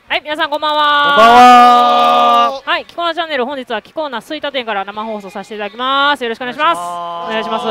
はい、皆さんこんばんは。 こんばんは。 はい、キコーナチャンネル、本日はキコーナ吹田店から生放送させていただきます。よろしくお願いします。お願いします。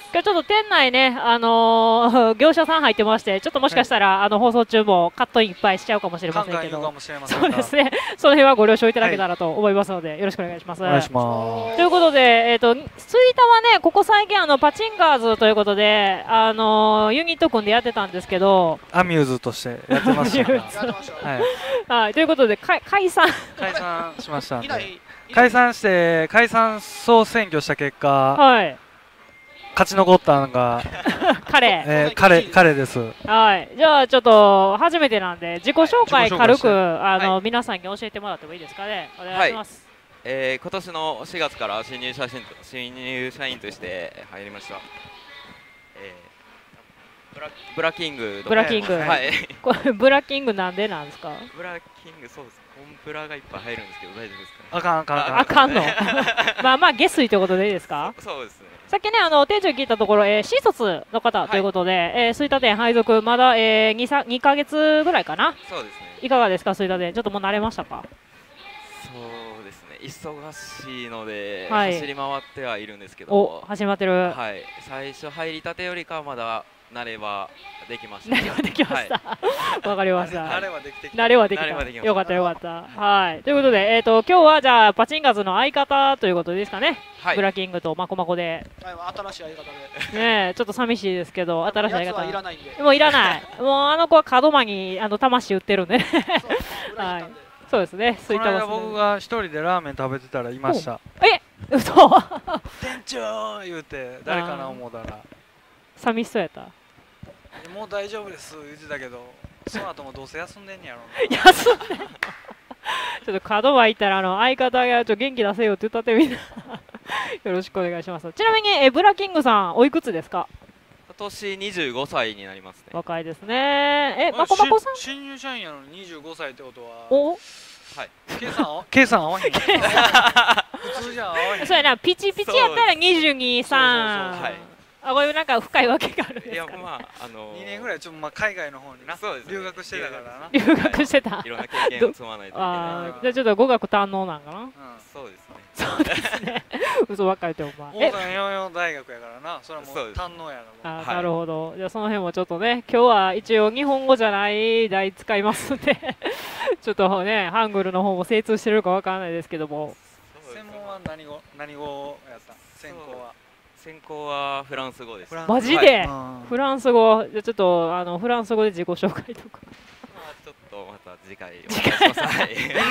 今日ちょっと店内ね、業者さん入ってまして、ちょっともしかしたら、放送中もカットインいっぱいしちゃうかもしれませんけど、そうですね、その辺はご了承いただけたらと思いますので、よろしくお願いします。お願いします。ということで、吹田はね、ここ最近パチンガーズということで、ユニット組んでやってたんですけど、 アミューズとしてやってましたはい、ということで解散しましたんで、解散して解散総選挙した結果、 はい、 勝ち残ったのが彼です。 はい、じゃあちょっと初めてなんで自己紹介軽く皆さんに教えてもらってもいいですかね。お願いします。 今年の4月から新入社員として入りました。ブラキング。 ブラキング。はい。これブラキングなんでなんですか。 ブラキング、そうです。コンプラがいっぱい入るんですけど大丈夫ですか。 あかんの。まあ下水ということでいいですか。 そうですね。 さっきね店長に聞いたところ新卒の方ということで吹田店配属まだ2ヶ月ぐらいかな。 そうですね。 いかがですか吹田店。ちょっともう慣れましたか。 そうですね。忙しいので走り回ってはいるんですけど。 お、走り回ってる。 はい。最初入りたてよりかはまだ。慣れはできました。 慣れはできました。わかりました。 慣れはできてきた。 慣れはできた。よかったよかった。はい。ということで今日はじゃあパチンガーズの相方ということですかね。ブラキングとマコマコで。 新しい相方で。 ねえちょっと寂しいですけど新しい相方。 いらないんで。 もういらない。もうあの子は門真に魂売ってるんでね。はい。そうですね。 この間僕が一人でラーメン食べてたらいました。 嘘。 店長言うて誰かな思うたら。 寂しそうやった。 もう大丈夫です言ってたけど、その後もどうせ休んでんやろ。 休んでんの。ちょっと門真行ったら相方が元気出せよって言ったってみんな。よろしくお願いします。ちなみにブラキングさんおいくつですか。 今年25歳になりますね。 若いですね。マコマコさん。 新入社員やのに25歳ってことは。 お。 はい。 計算合わへん。普通じゃ合わへん。 そうやな、ピチピチやったら22、3。はい。これなんか深いわけがあるんですか。いやまあ 2年ぐらいちょっと海外の方にな留学してたからな。 留学してた。 いろんな経験を積まないといけない。 じゃあちょっと語学堪能なんかな。 そうですね。 そうですね。嘘ばっかり言ってお前。 大阪44大学やからな。それはもう堪能やな。 なるほど。じゃあその辺もちょっとね、今日は一応日本語じゃない題使いますんで、ちょっとねハングルの方も精通してるかわからないですけども。 専門は何語やった。 専攻はフランス語です。 マジでフランス語。じゃあちょっとフランス語で自己紹介とか。 ちょっとまた次回お願いします。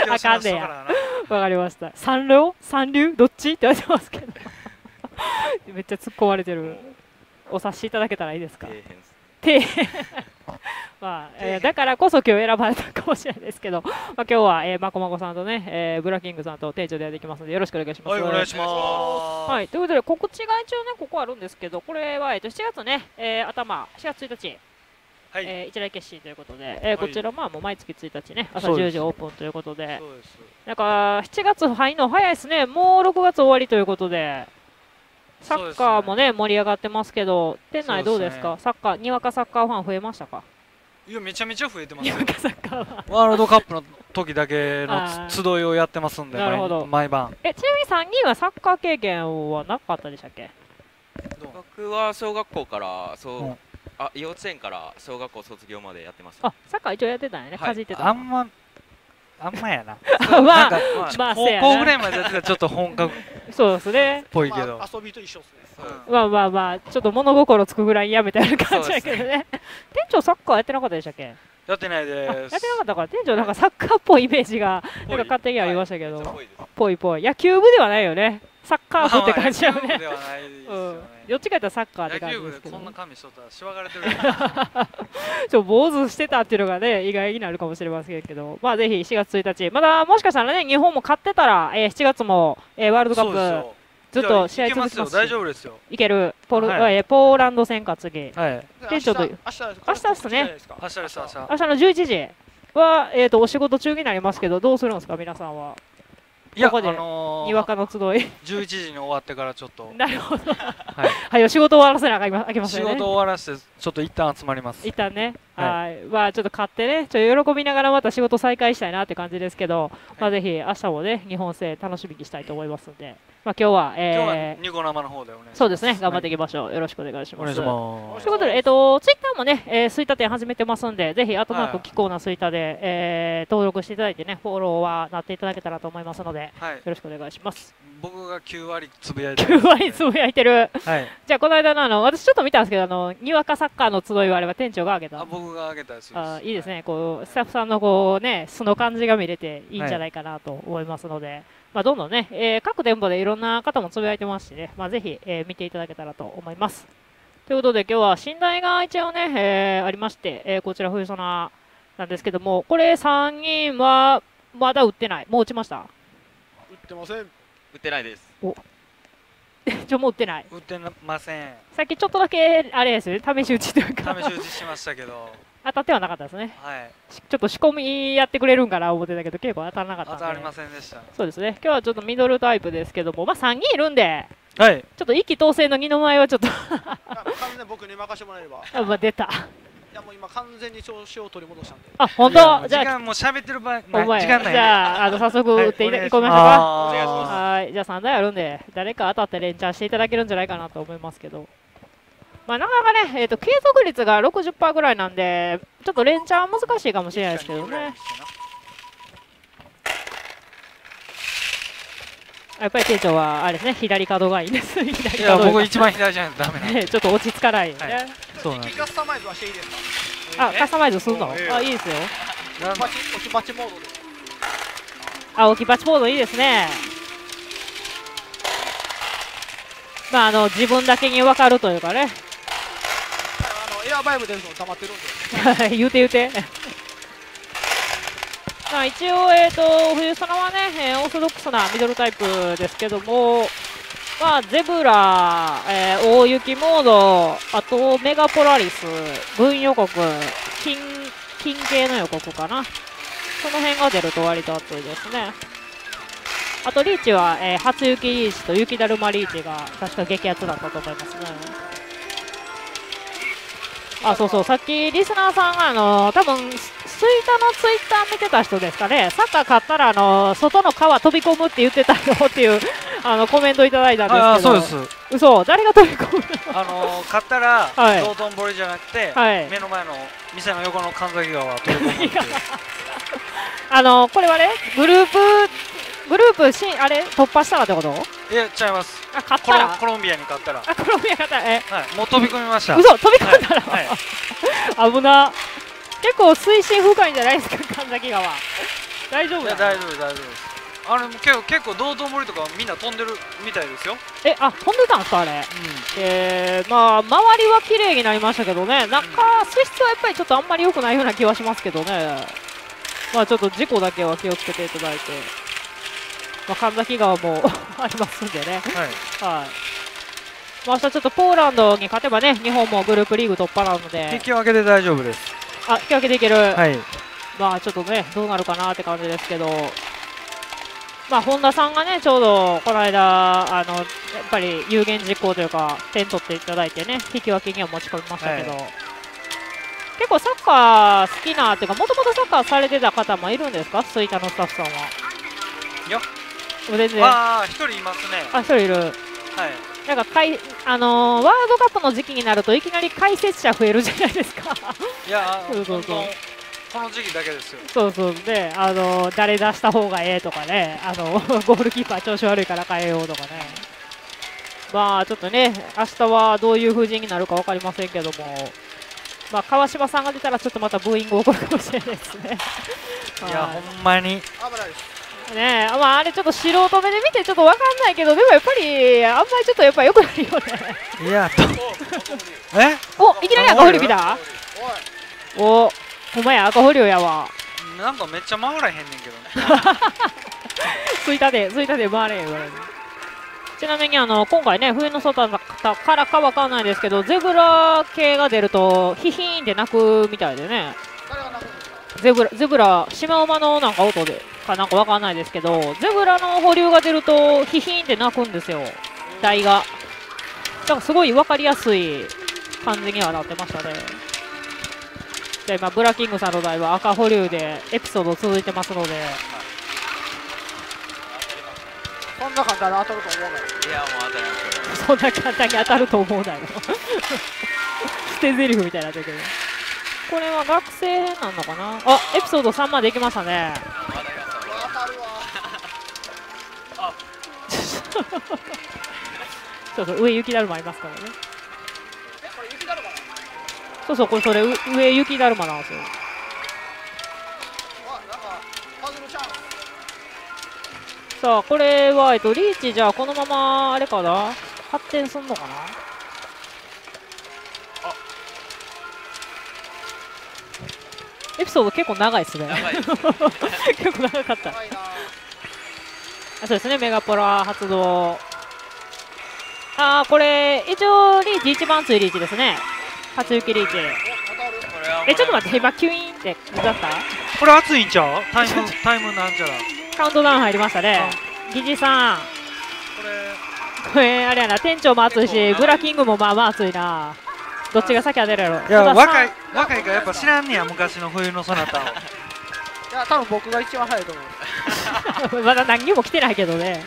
あかんねや。わかりました。三流どっちって言われてますけど。めっちゃ突っ込まれてる。お察しいただけたらいいですか。底辺。まあだからこそ今日選ばれたかもしれないですけど、今日はマコマコさんとねブラキングさんと店長でやっていきますのでよろしくお願いします。 はい、お願いします。 はい、ということで告知が一応ねここあるんですけど、これは7月ね頭4月1日一大決心ということでこちらもう毎月1日ね朝10時オープンということで、なんか7月入るの早いですね。もう6月終わりということで。サッカーもね盛り上がってますけど、店内どうですか。サッカーにわかサッカーファン増えましたか。 いやめちゃめちゃ増えてます。 にわかサッカーはワールドカップの時だけの集いをやってますんで、毎晩。 ちなみに3人はサッカー経験はなかったでしたっけ。 僕は小学校から幼稚園から小学校卒業までやってました。 サッカー一応やってたんやね。かじってた。 あんまやな。 まあ高校ぐらいまでやってたらちょっと本格そうですね。 ぽいけど。 遊びと一緒ですね。 まあちょっと物心つくぐらいやめたような感じだけどね。店長サッカーやってなかったでしたっけ。 やってないです。 やってなかったから店長なんかサッカーっぽいイメージがなんか勝手にありましたけど。ぽい野球部ではないよね。サッカー部って感じだよね。どっちかやったらサッカーって感じですけど。 こんな髪しとったらしわがれてる。 坊主してたっていうのがね意外になるかもしれませんけど、まあぜひ4月1日まだもしかしたらね日本も勝ってたら7月もワールドカップずっと試合続きますし。 大丈夫ですよ。 いける。ポーランド戦か次。 店長と明日ですね。 明日の 11時はお仕事中になりますけど、どうするんですか皆さんは。 いや、 にわかの集い 11時に終わってからちょっとなるほどはい、仕事終わらせなあきませんね。 仕事終わらせてちょっと一旦集まります。 一旦ねはい、まあちょっと勝ってね、ちょっと喜びながらまた仕事再開したいなって感じですけど、まあぜひ明日もね、日本戦楽しみにしたいと思いますので、まあ今日は、 ニコ生の方でお願いします。 そうですね、頑張っていきましょう。よろしくお願いします。 お願いします。 ということで、ツイッターもね、スイタ店始めてますんで、ぜひ、アットマーク、気候なスイタで、登録していただいてね、フォローはなっていただけたらと思いますので、よろしくお願いします。 僕が9割つぶやいてる。 9割つぶやいてる。 はい。 じゃあ、この間の私ちょっと見たんですけど、にわかサッカーの集いはあれは店長が挙げた。 あ、僕が挙げたやつです。 あ、いいですね。こう、スタッフさんのこうね、素の感じが見れていいんじゃないかなと思いますので、まあ、どんどんね、各店舗でいろんな方もつぶやいてますしね、まあ、ぜひ、見ていただけたらと思います。ということで、今日は寝台が一応ね、ありまして、こちら冬ソナなんですけども、これ3人はまだ売ってない。もう打ちました？ 売ってません。売ってないです。 おもう売ってない。 売ってません。 さっきちょっとだけあれですよね、試し打ちというか試し打ちしましたけど当たってはなかったですね。 はい。 ちょっと仕込みやってくれるんかな思ってたけど、結構当たらなかったんで。 当たりませんでした。 そうですね。今日はちょっとミドルタイプですけども、まあ3人いるんで、 はい。 ちょっと意気投声の二の舞はちょっと完全に僕に任せてもらえれば。 まあ出た。 いやもう今完全に調子を取り戻したんで。 あ、本当。 じゃあ時間もう喋ってる場合、時間ない。 じゃあ早速打っていこうましょうか。 お願いします。 はい。じゃあ3台あるんで、誰か当たって連チャンしていただけるんじゃないかなと思いますけど。まあなかなかね、継続率が 60% ぐらいなんで、ちょっと連チャン難しいかもしれないですけどね。やっぱり店長はあれですね、左角がいいです。 いや、僕一番左じゃないとダメなんで。 ちょっと落ち着かないよね。 そうなんです。カスタマイズはしていいですか？ あ、カスタマイズするの？あ、いいですよ。 置きバチモードで。 あ、置きバチモードいいですね。まあ自分だけに分かるというかね。 エアバイブ出るの溜まってるんで。 言うて。まあ一応冬ソナはね、オーソドックスなミドルタイプですけども、まあゼブラ、大雪モード、あとメガポラリス、軍予告、金系の予告かな。その辺が出ると割と熱いですね。あとリーチは、初雪リーチと雪だるまリーチが確か激アツだったと思いますね。あ、そうそう、さっきリスナーさんが多分スイタのツイッター見てた人ですかね、サッカー勝ったら外の川飛び込むって言ってたよっていうコメントいただいたんですけど。 あ、そうです。 嘘、誰が飛び込むの？勝ったら道頓堀じゃなくて、目の前の店の横の神崎川飛び込むっていう。 これはね、グループあれ突破したらってこと？ いや、ちゃいます。 あ、勝ったらコロンビアに勝ったら。 あ、コロンビア勝ったら、はい、 もう飛び込みました。 嘘、飛び込んだら、はい、危な。結構水深深いんじゃないですか、神崎川。大丈夫？いや、 大丈夫です。結構道頓堀とかみんな飛んでるみたいですよ。 あ、飛んでたんですかあれ。まあ周りは綺麗になりましたけどね、水質はやっぱりちょっとあんまり良くないような気はしますけどね。まあちょっと事故だけは気をつけていただいて。まあ、神崎川もありますんでね。はい。明日ちょっとポーランドに勝てばね、日本もグループリーグ突破なので。 引き分けで大丈夫です。 あ、引き分けでいける。 はい。 まあちょっとね、どうなるかなって感じですけど。まあ本田さんがね、ちょうどこの間、やっぱり有言実行というか、点取っていただいてね、引き分けには持ち込みましたけど。結構サッカー好きなっていうか、もともとサッカーされてた方もいるんですか、スイタのスタッフさんは。 いや、 全然。 一人いますね。 一人いる。はい。なんかワールドカップの時期になるといきなり解説者増えるじゃないですか。 いや、そう。この時期だけですよ。 そうね、誰出した方がええとかね、ゴールキーパー調子悪いから変えようとかね。まあちょっとね、明日はどういう風陣になるか分かりませんけども、まあ川島さんが出たらちょっとまたブーイング起こるかもしれないですね。 いや、ほんまに。 危ないです。 ねえ、まああれちょっと素人目で見てちょっと分かんないけど、でもやっぱりあんまりちょっとやっぱ良くないよね。 いや、 いきなり赤堀来た。お、ほんまや赤堀やわ。 なんかめっちゃ回らへんねんけどね。 ついたで回れへんよ。ちなみに今回ね、冬の外からかわかんないですけど、ゼブラ系が出るとヒヒーンって鳴くみたいでね。ゼブラシマウマのなんか音でかなんかわかんないですけど、ゼブラの保留が出るとヒヒーンって鳴くんですよ、台が。だからすごい分かりやすい感じにはなってましたね。 じゃあ今ブラキングさんの台は赤保留でエピソード続いてますので、 そんな簡単に当たると思うのよ。 いやもう当たりますよ。 そんな簡単に当たると思うなよ捨て台詞みたいになってるけど、これは学生編なのかな。あ、エピソード3までいきましたね。 当たるわ。 そうそう、上雪だるまありますからね。 これ雪だるまなの？ そうそう、これそれ上雪だるまなんですよ。 なんかパズルちゃん。 さあこれはリーチじゃあこのままあれかな、発展すんのかな。エピソード結構長いですね。 長いです結構長かった。 長いな。 そうですね、メガポラ発動。これ一応リーチ一番強いリーチですね。初雪リーチ。ちょっと待って、今キュイーンってだった。 これ熱いんちゃう？タイムなんちゃら。 カウントダウン入りましたね。疑似さん。これあれやな、店長も熱いし、ブラキングもまあまあ熱いな。どっちが先当てるやろ。 いや、若いからやっぱ知らんねや、昔の冬のそなたを。いや、多分僕が一番早いと思う。 まだ何にも来てないけどね。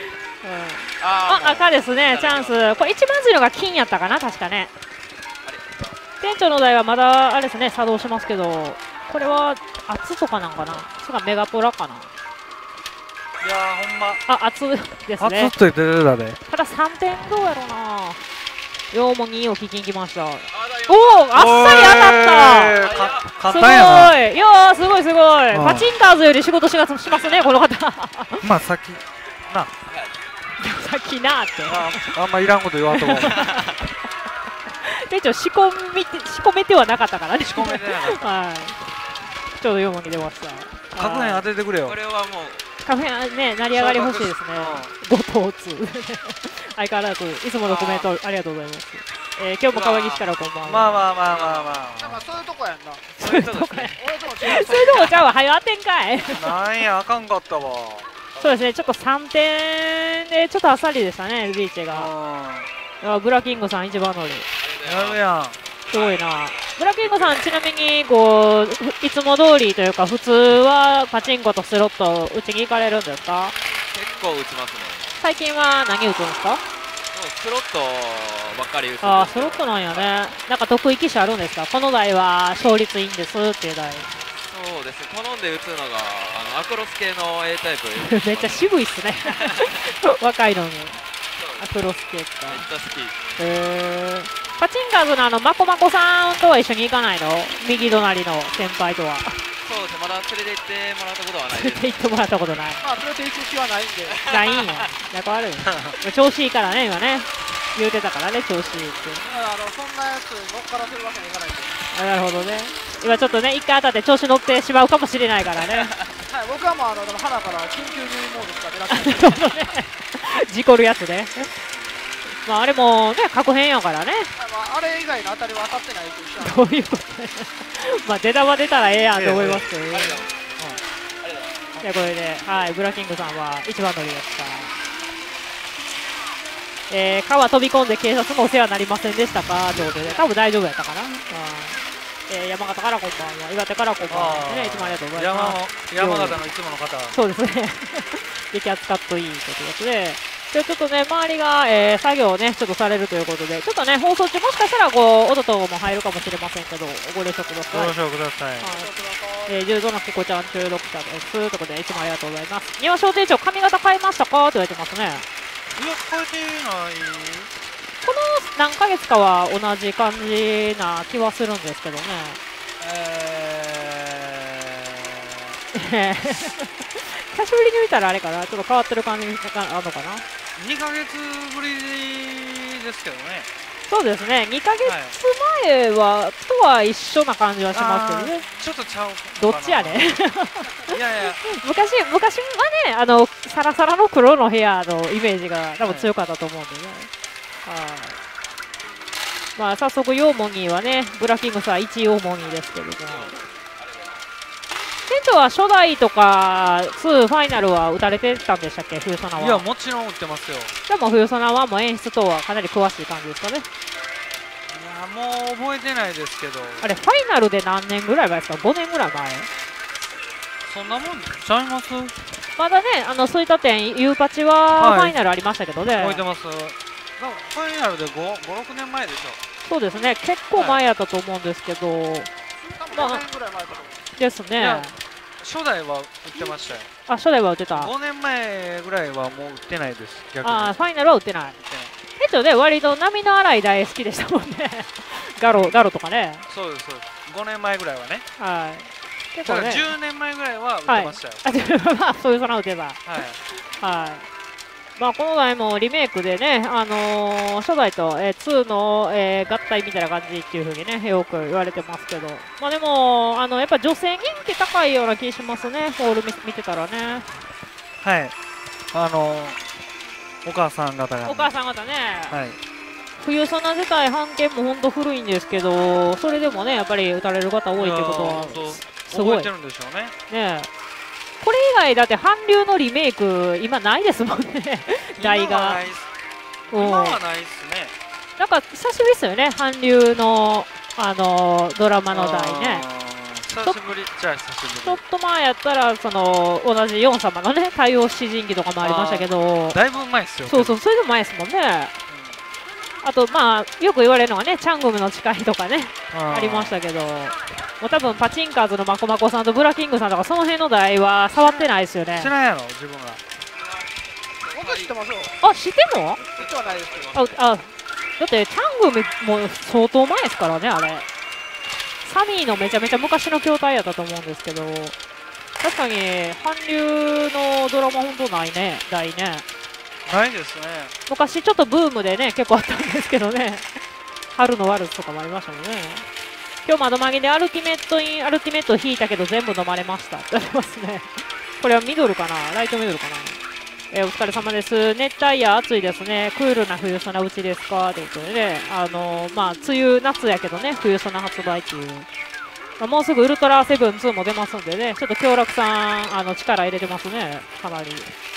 赤ですね、チャンス。これ一番強いのが金やったかな、確かね。店長の台はまだあれですね、作動しますけど、これは圧とかなんかな。それがメガポラかな。 いやー、ほんま。 圧ですね。 圧って出てたね。 ただ3点どうやろうな。ようも2を聞きに来ました。おお、あっさり当たった。すごい。いやー、すごいすごい。パチンカーズより仕事しますね、この方。 まあ、先な。 先なって。 あんまいらんこと言わんとこ。 店長仕込めてはなかったからね。 仕込めてなかった。 はい。ちょうど4問に出ました。 確変当ててくれよ。 これはもう。 確変ね、成り上がり欲しいですね。ご当地。相変わらずいつものコメントありがとうございます。今日も川岸からこんばんは。 まあ。そういうとこやんな。 そういうとこちゃうわ。はよ当てんかい。 なんや、あかんかったわ。 そうですね、ちょっと3点でちょっとあっさりでしたね、ルビーチェが。ブラキングさん一番乗り。 やるやん。 すごいな。ブラキングさん、ちなみにこういつも通りというか、普通はパチンコとスロット打ちに行かれるんですか？ 結構打ちますね。 最近は何打つんですか？ スロットばっかり打つ。 スロットなんやね。なんか得意機種あるんですか？この台は勝率いいんですっていう台。 そうですね、好んで打つのがアクロス系の A タイプ。 めっちゃ渋いっすね。若いのに。アクロス系か。 めっちゃ好き。 パチンカーズのマコマコさんとは一緒に行かないの？右隣の先輩とは。 そうですね、まだ連れて行ってもらったことはないです。 連れて行ってもらったことない。 まあ、連れて行く気はないんで。 ないんや。仲悪い。調子いいからね、今ね。言うてたからね、調子いいって。 そんなやつ乗っからせるわけにいかないんで。 なるほどね。今ちょっとね、一回当たって調子乗ってしまうかもしれないからね。 はい、僕はもうでも鼻から緊急入院モードしか出なくて。 事故るやつね。まああれもね、確変やからね。 あれ以外の当たりは当たってないと一緒。 どういうことまあ出玉出たらええやんと思いますけどね。じゃあこれで、はい、ブラキングさんは一番乗りでした。川飛び込んで警察もお世話になりませんでしたかということで、多分大丈夫やったかな。山形からこんばんは、岩手からこんばんは、ね、いつもありがとうございます。 山形のいつもの方。 そうですね。激アツカットいいということで。ちょっとね、周りが、作業をね、ちょっとされるということで、ちょっとね、放送中、もしかしたら、こう、音とも入るかもしれませんけど、ご了承ください。 ご了承ください。 柔道のきこちゃん16社です。ということで、いつもありがとうございます。庭商店長、髪型変えましたかと言われてますね。 いや、変えてない。 この何ヶ月かは同じ感じな気はするんですけどね。久しぶりに見たらあれかな、ちょっと変わってる感じがあるのかな。 2ヶ月ぶりですけどね。 そうですね、2ヶ月前は、とは一緒な感じはしますけどね。 ちょっとちゃう。 どっちやね。 いやいや、 昔はね、サラサラの黒のヘアのイメージが多分強かったと思うんでね。まあ早速、ヨーモニーはね、ブラキングさん1ヨーモニーですけれども。店長は初代とか2ファイナルは打たれてたんでしたっけ、冬ソナは。 いや、もちろん打ってますよ。 でも冬ソナはもう演出等はかなり詳しい感じですかね。 いや、 もう覚えてないですけど、 あれファイナルで何年ぐらい前ですか？ 5 年ぐらい前。 そんなもんちゃいます？ まだね、そういった点、ユーパチはファイナルありましたけどね。 覚えてます。ファイナルで5、6年前でしょ。 そうですね、結構前やったと思うんですけど、 多分5年ぐらい前だと思う。 ですね。 初代は売ってましたよ。 あ、初代は売ってた。 5年前ぐらいはもう売ってないです。逆に。 あ、ファイナルは売ってない。店長ね、割と波の荒い台好きでしたもんね。ガロとかね。 そうです、そうです。5年前ぐらいはね。 はい。結構ね。 10年前ぐらいは売ってましたよ。 まあ、そういうその売ってた。はい。はい。まあ、この台もリメイクでね、初代と、2の、合体みたいな感じっていう風にね、よく言われてますけど、まあでも、やっぱ女性人気高いような気しますね、ホール見てたらね。 はい。お母さん方が、ね。 お母さん方ね。 はい。 冬ソナ自体、半券も本当古いんですけど、それでもね、やっぱり打たれる方多いってことは、すごい。 覚えてるんでしょうね。 ねこれ以外だって韓流のリメイク今ないですもんね台が今はないっすね。 なんか久しぶりですよね韓流のドラマの台ね。 久しぶりっちゃ久しぶり。 ちょっと前やったら同じヨン様のね対応七人儀とかもありましたけど、 だいぶ前っすよ。 そうそれでも前ですもんね。あとまあよく言われるのはねチャングムの誓いとかねありましたけど、もう多分パチンカーズのマコマコさんとブラキングさんとかその辺の台は触ってないですよね。 知らんやろ自分が。 僕は知ってますよ。 あ、知ってんの？ 知ってはないですけど。 だってチャングムも相当前ですからねあれ。サミーのめちゃめちゃ昔の筐体やったと思うんですけど、確かに韓流のドラマ本当ないね台ね。 ないですね。 昔ちょっとブームでね結構あったんですけどね。春のワルツとかもありましたもんね。今日窓マギでアルティメット引いたけど全部飲まれましたって言われますね。これはミドルかな、ライトミドルかな。お疲れ様です。熱帯夜暑いですね。クールな冬ソナうちですかということでね、まあ梅雨夏やけどね冬ソナ発売っていう。まあ、もうすぐウルトラセブン2も出ますんでね、ちょっと京楽さん力入れてますねかなり。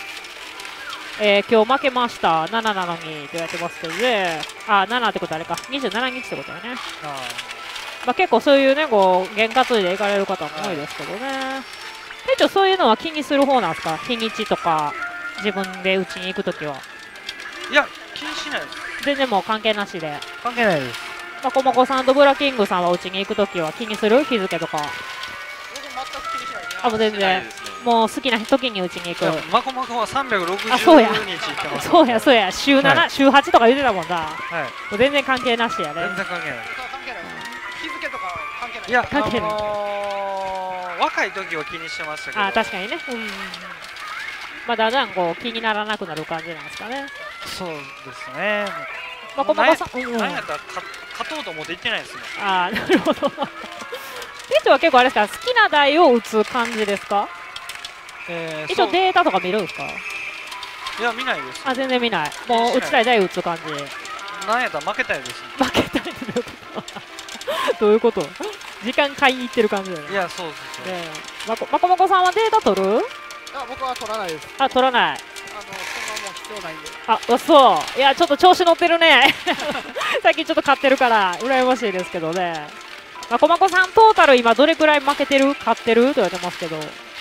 今日負けました、7なのにって言われてますけどね、7ってことあれか、27日ってことだよね。まあ、結構そういうね、こう、験担いで行かれる方も多いですけどね。店長、そういうのは気にする方なんですか？日にちとか、自分で打ちに行くときは。 いや、気にしないです。 全然もう関係なしで。 関係ないです。 まあ、コモコさんとブラキングさんは打ちに行くときは気にする？日付とか。 僕全く気にしないです。 もう全然。もう好きな時に打ちに行く。 マコマコは360日そうや行ってます。 そうや週7、はい、週8とか言ってたもんな。 はい。 もう全然関係なしやね。 全然関係ない。 日付とか関係ない。 いや、 関係ない。 若い時は気にしてましたけど。 確かにね。まあだんだんこう気にならなくなる感じなんですかね。 そうですね。 まこまこさん、 何やったら勝とうと思って行ってないですね。 なるほど。店長は結構あれですか、好きな台を打つ感じですか？一応データとか見るんですか？ いや見ないです。 全然見ない。もう打ちたい台打つ感じ。 なんやったら負けたいです、ね。 負けたいってどういうこと？時間買いに行ってる感じだよね。 いやそうですよね。 まこまこさんはデータ取る？ 僕は取らないです。 取らない。 そんなもう必要ないんで。 そう。いやちょっと調子乗ってるね。最近ちょっと買ってるから羨ましいですけどね。まこまこさんトータル今どれくらい負けてる？勝ってる？と言われてますけど。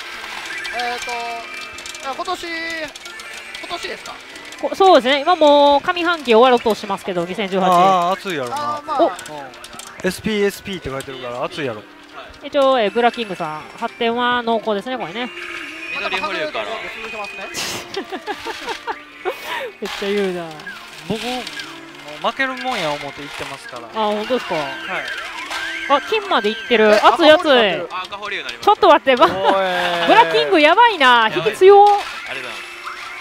今年ですか？ そうですね。今もう上半期終わろうとしますけど、2018。 熱いやろな。SP って書いてるから熱いやろ。 一応ブラキングさん発展は濃厚ですねこれね。 緑保留から。 めっちゃ言うな。 僕も負けるもんや思って言ってますから。 本当ですか？ はい。 金までいってる。熱い熱い。ちょっと待って、ブラキングやばいな。引き強。 ありがとうございます。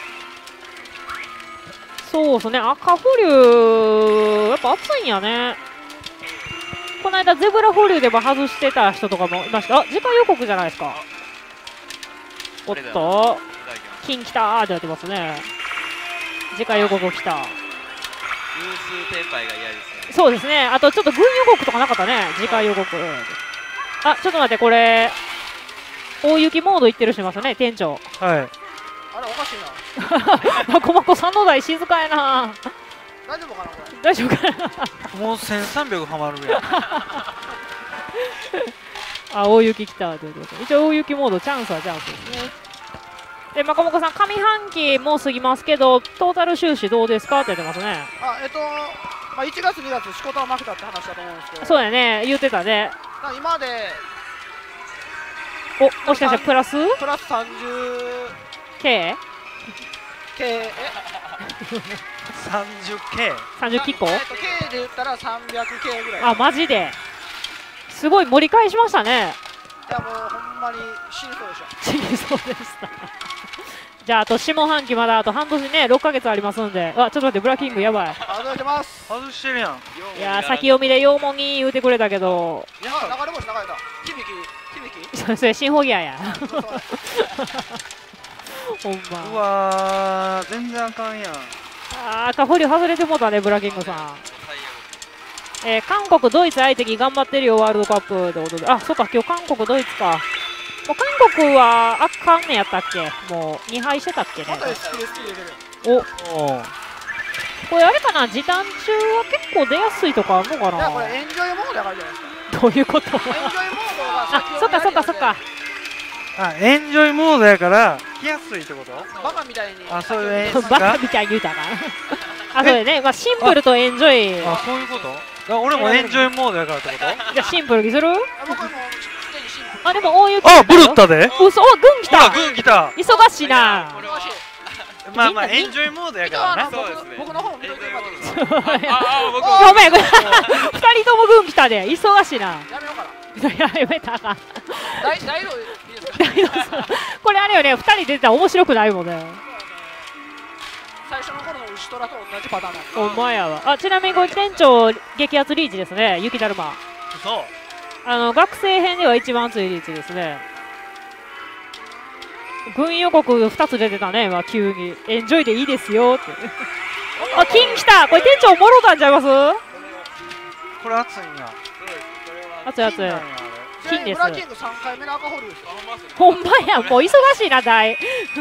そうですね、赤保留やっぱ熱いんやね。この間ゼブラ保留でも外してた人とかもいました。次回予告じゃないですか。おっと金来たーって言ってますね。次回予告来た。 偶数転売が嫌ですね。 そうですね。あとちょっと軍予告とかなかったね。次回予告。ちょっと待って、これ大雪モードいってるしますね店長。 はい。 あれおかしいな。 まこまこさんの台静かやな。 大丈夫かなこれ。 大丈夫かな。 もう1300はまるやん。 あ、大雪来たということで、一応大雪モード、チャンスはチャンスですね。で、まこもこさん、上半期もう過ぎますけど、トータル収支どうですかって言ってますね。 あ、まあ、1月、2月、仕事は負けたって話だと思うんですけど、 そうやね、言ってたね。 今まで、 お、もしかしてプラスプラス30 K？ K、 30K。 30キコ？ K で言ったら300K ぐらい。 あ、マジですごい盛り返しましたね。 いや、もうほんまに死にそうでしょ。 死にそうでした。じゃあ、あと下半期まだあと半年ね、6ヶ月ありますんで、あ、ちょっと待って、ブラキングやばい。 外れてます。 外してるやん。 いやー、先読みでようもぎ言うてくれたけど、 いや、流れ星流れた。響きそれシンフォギアや。ほんうま。 わー、全然あかんやん。 あー、カフリ外れてもうたね、ブラキングさん。韓国、ドイツ相手に頑張ってるよ、ワールドカップってことで。あ、そっか、今日韓国、ドイツか。もう韓国はあかんねやったっけ。もう2敗してたっけね。 また好きで好きで出る。 お、これあれかな、時短中は結構出やすいとかあるのかいや、こな。 れエンジョイモードやからじゃないですか。 どういうこと。 エンジョイモードがあ、そっかそっかそっか。 あ、エンジョイモードやから来やすいってこと？ バカみたいに。 あ、そういう演出バカか？ みたいに言うたかな。あ、そうだね。まあシンプルとエンジョイ。 あ、そういうこと？あ、俺もエンジョイモードやからってこと？ じゃあシンプルにする？ 僕もすでにシンプル。 あ、でも大雪。 あ、ブルったで？ 嘘、お、軍来ほら、 た。 軍来た。 忙しいな。 まあまあ、エンジョイモードやからな。 僕の方見といてよかったです。 ごめん、2人とも軍来たで。忙しいな。 やめようかな。 やめたらあかん。 大道いいですか？ これあれよね、2人出てたら面白くないもんね。 最初の頃の牛虎と同じパターンなんで。 お前やわ。あ、ちなみにこれ店長激アツリーチですね、雪だるま。 そう。 学生編では一番熱いリーチですね。軍予告2つ出てたね、今急に。エンジョイでいいですよって。あ、金来た。これ店長もろたんちゃいます？ これ熱いんや。 熱い熱い。金です。 ブラキング3回目の赤ホールです。 ほんまや、もう忙しいな、大。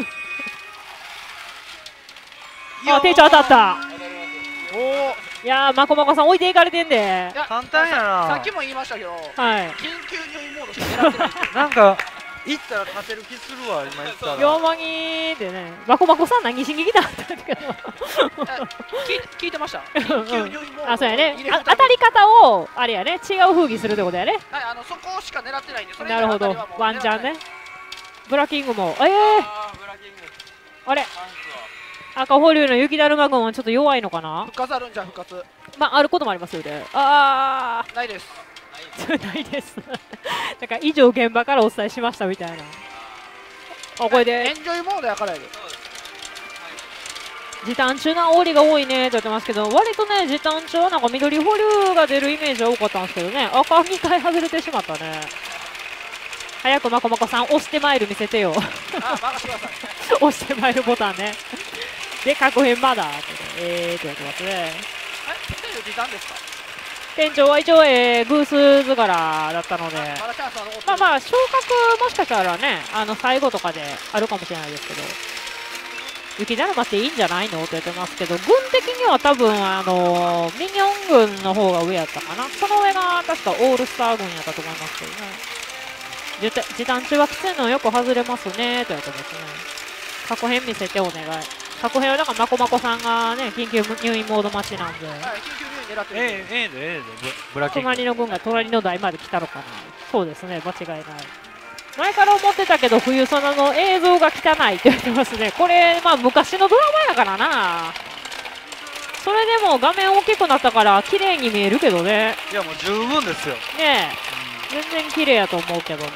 あ、店長当たった。 おお。 いやー、まこまこさん置いていかれてんで。 簡単やな。 さっきも言いましたけど、 はい。 緊急入院モードしか狙ってないんですよ。 なんか、行ったら勝てる気するわ、今言ったら。 ようまぎーってね。まこまこさん何しに来たんだけど。 聞いてました。緊急入院モード。 あ、そうやね。当たり方を、あれやね、違う風にするってことやね。 はい、そこしか狙ってないんで、それなるほど。ワンチャンね。ブラキングも。あれ赤保留の雪だるま軍はちょっと弱いのかな。 復活あるんじゃ復活。 まあ、あることもありますよね。あないです。 ないです。だから以上現場からお伝えしましたみたいな。あ、これでエンジョイモードやからやで。 時短中の煽りが多いねって言ってますけど、割とね、時短中はなんか緑保留が出るイメージは多かったんですけどね、赤2回外れてしまったね。早くまこまこさん、押してマイル見せてよ。 任せてください。 押してマイルボタンね。で、確変まだって言ってますね。 店長時短ですか？ 店長は一応、ブース図柄だったので、まあまあ、昇格もしかしたらね、最後とかであるかもしれないですけど、雪だるまっていいんじゃないのって言ってますけど、軍的には多分、ミニオン軍の方が上やったかな。その上が確かオールスター軍やったと思いますけどね。時短中はきついのよく外れますねって言ってますね。過去編見せてお願い。過去編はだからまこまこさんがね、緊急入院モード待ちなんで。隣の軍が隣の台まで来たのかな。そうですね、間違いない。前から思ってたけど、冬ソナの映像が汚いって言ってますね。これ、まあ昔のドラマやからな。それでも画面大きくなったから綺麗に見えるけどね。 いやもう十分ですよ。 ねえ、全然綺麗やと思うけどね。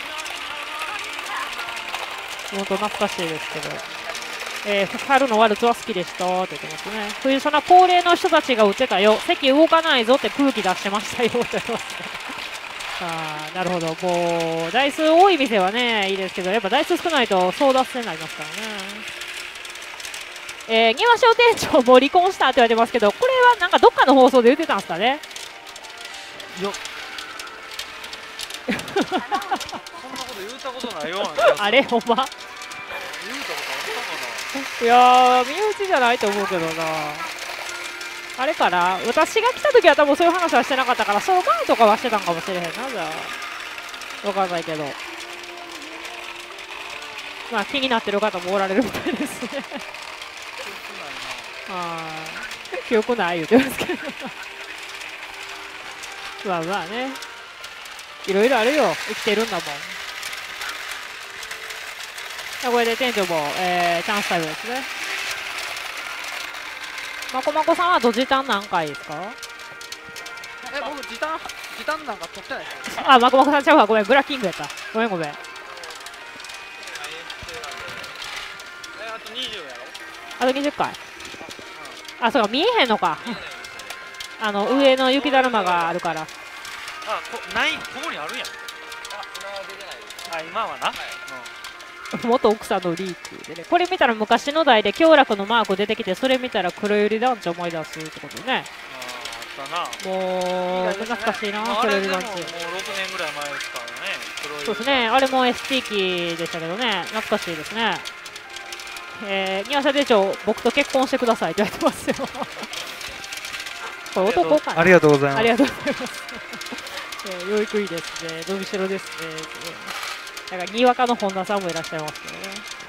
本当懐かしいですけど。春のワルツは好きでしたって言ってますね。冬ソナ高齢の人たちが打ってたよ。席動かないぞって空気出してましたよって言ってますね。ああ、なるほど。もう、台数多い店はね、いいですけど、やっぱ台数少ないと争奪戦になりますからね。庭商店長も離婚したって言われてますけど、これはなんかどっかの放送で言ってたんですかね。 よそんなこと言ったことないよ。 あれ、ほんま。 言うたことあったかいやー、身内じゃないと思うけどな。 あれかな、私が来た時は多分そういう話はしてなかったから、その前とかはしてたんかもしれへんな、じゃあ。わかんないけど。まあ気になってる方もおられるみたいですね。記憶ない言うてますけど。まあまあね。いろいろあるよ。生きてるんだもん。これで店長も、チャンスタイムですね。まこまこさんはドジタン何回ですか？ 僕時短なんか取ってないですよ。 あ、まこまこさんちゃうわ。ごめん、ブラッキングやった。ごめんごめん。 あと20やろ。 あと20回。あ、そうか、見えへんのか。上の雪だるまがあるから。 あ、ないここにあるやん。あ、今はな。 元奥さんのリークでね。これ見たら昔の台で強楽のマーク出てきて、それ見たら黒百合団地思い出すってことね。 あったな。 もう懐かしいな、黒百合団地。 もう6年ぐらい前ですからね。 そうですね、あれも ST 機でしたけどね、懐かしいですね。宮下店長、僕と結婚してくださいって言われてますよ。これ男かな。 ありがとうございます。 ありがとうございます。養育いいですね、伸びしろですね。なんかにわかの本田さんもいらっしゃいますけどね。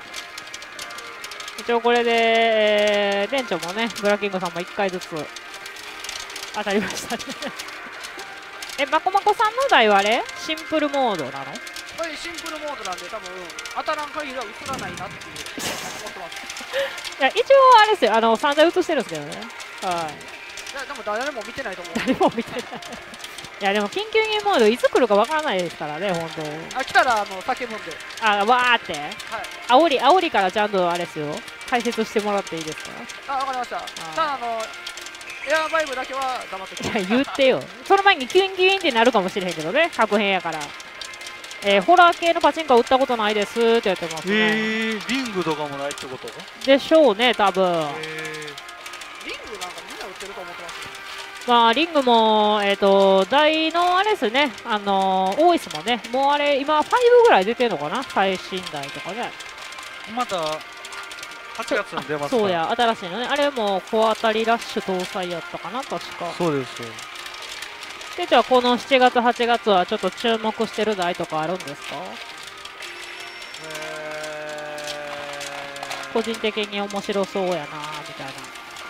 一応これで、店長もね、ブラッキングさんも1回ずつ当たりましたね。まこまこさんの台はあれシンプルモードなの？ これシンプルモードなんで多分当たらん限りは映らないなっていう思ってます。 いや一応あれですよ、3台映してるんですけどね。はい。 いやでも誰も見てないと思う。 誰も見てない。いやでも緊急ゲームモードいつ来るかわからないですからね、本当。 来たら叫ぶんで。 わーって。はい。煽りからちゃんとあれですよ。解説してもらっていいですか？ わかりました。ただエアバイブだけは黙ってください。 いや言ってよ。その前にキュインキュインってなるかもしれへんけどね、確変やから。ホラー系のパチンコは売ったことないですって言ってますね。 リングとかもないってこと？ でしょうね、多分。 リングなんかみんな売ってると思ってます。 まあリングも台のあれですね、多いですもんね。もうあれ今5ぐらい出てるのかな、最新台とかね。 また8月に出ますか？ そうや、新しいのね。あれも小当たりラッシュ搭載やったかな、確か。 そうです。 で、じゃあこの7月、8月はちょっと注目してる台とかあるんですか？個人的に面白そうやなみたいな。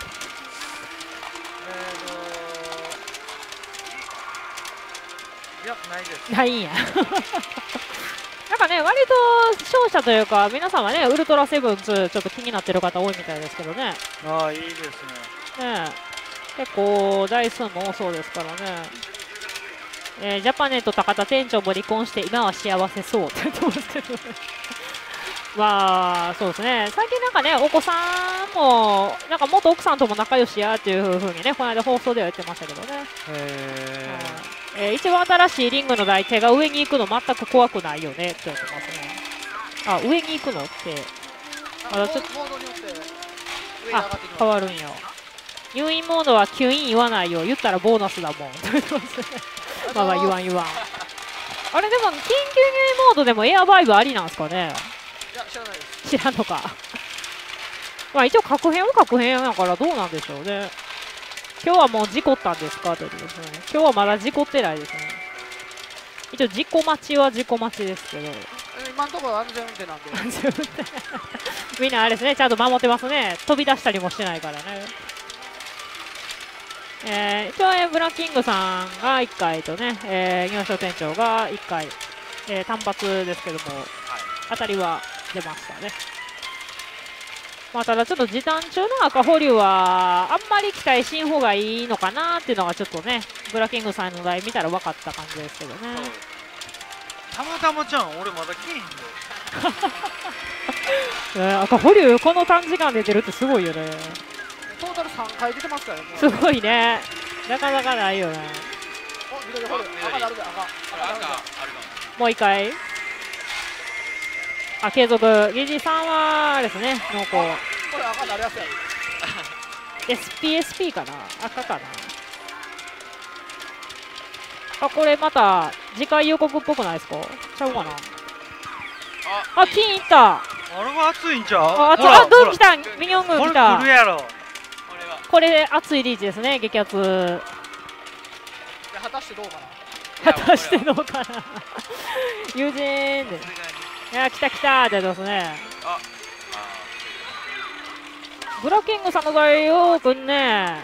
いや、ないです。 ないんや。なんかね、割と勝者というか、皆さんはね、ウルトラセブン2、ちょっと気になってる方多いみたいですけどね。 ああ、いいですね。 ね結構、台数も多そうですからね。ジャパネット高田店長も離婚して、今は幸せそうって言ってますけどね。まあ、そうですね。最近なんかね、お子さんも、なんか元奥さんとも仲良しやっていうふうにね、この間放送では言ってましたけどね。一番新しいリングの台、手が上に行くの全く怖くないよねって言ってますね。あ、上に行くのって、 モードによって上に上がってきます。 変わるんよ。入院モードは吸引言わないよ。言ったらボーナスだもん。まあまあ言わん言わん。あれでも、緊急入院モードでもエアバイブありなんですかね？ いや、知らないです。 知らんのか。まあ一応確変は確変やからどうなんでしょうね。今日はもう事故ったんですかということですね。今日はまだ事故ってないですね。一応事故待ちは事故待ちですけど。 今のところ安全運転なんで。安全運転。 みんなあれですね、ちゃんと守ってますね。飛び出したりもしてないからね。一応、ブラッキングさんが1回とね、入賞店長が1回、単発ですけども、当たりは出ましたね。まあ、ただちょっと時短中の赤保留はあんまり期待しん方がいいのかなっていうのがちょっとね、ブラッキングさんの台見たら分かった感じですけどね。 たまたまちゃん、俺まだ来えへん赤保留この短時間で出るってすごいよね。 トータル3回出てますからね。 すごいね。なかなかないよね。もう1回。継続。ゲジさんはあれですね、濃厚。 これ赤なるやつや。 SPSP かな、赤かな。これまた次回予告っぽくないですか？ちゃうかな。金いった。 あれは熱いんちゃう？ ドン来た。ミニオン軍来た。 これ来るやろ。 これ熱いリーチですね、激アツ。 いや果たしてどうかな。 果たしてどうかな。友人で。いや、来た来たってやつですね。 あブラキングさんの場合、よくんね。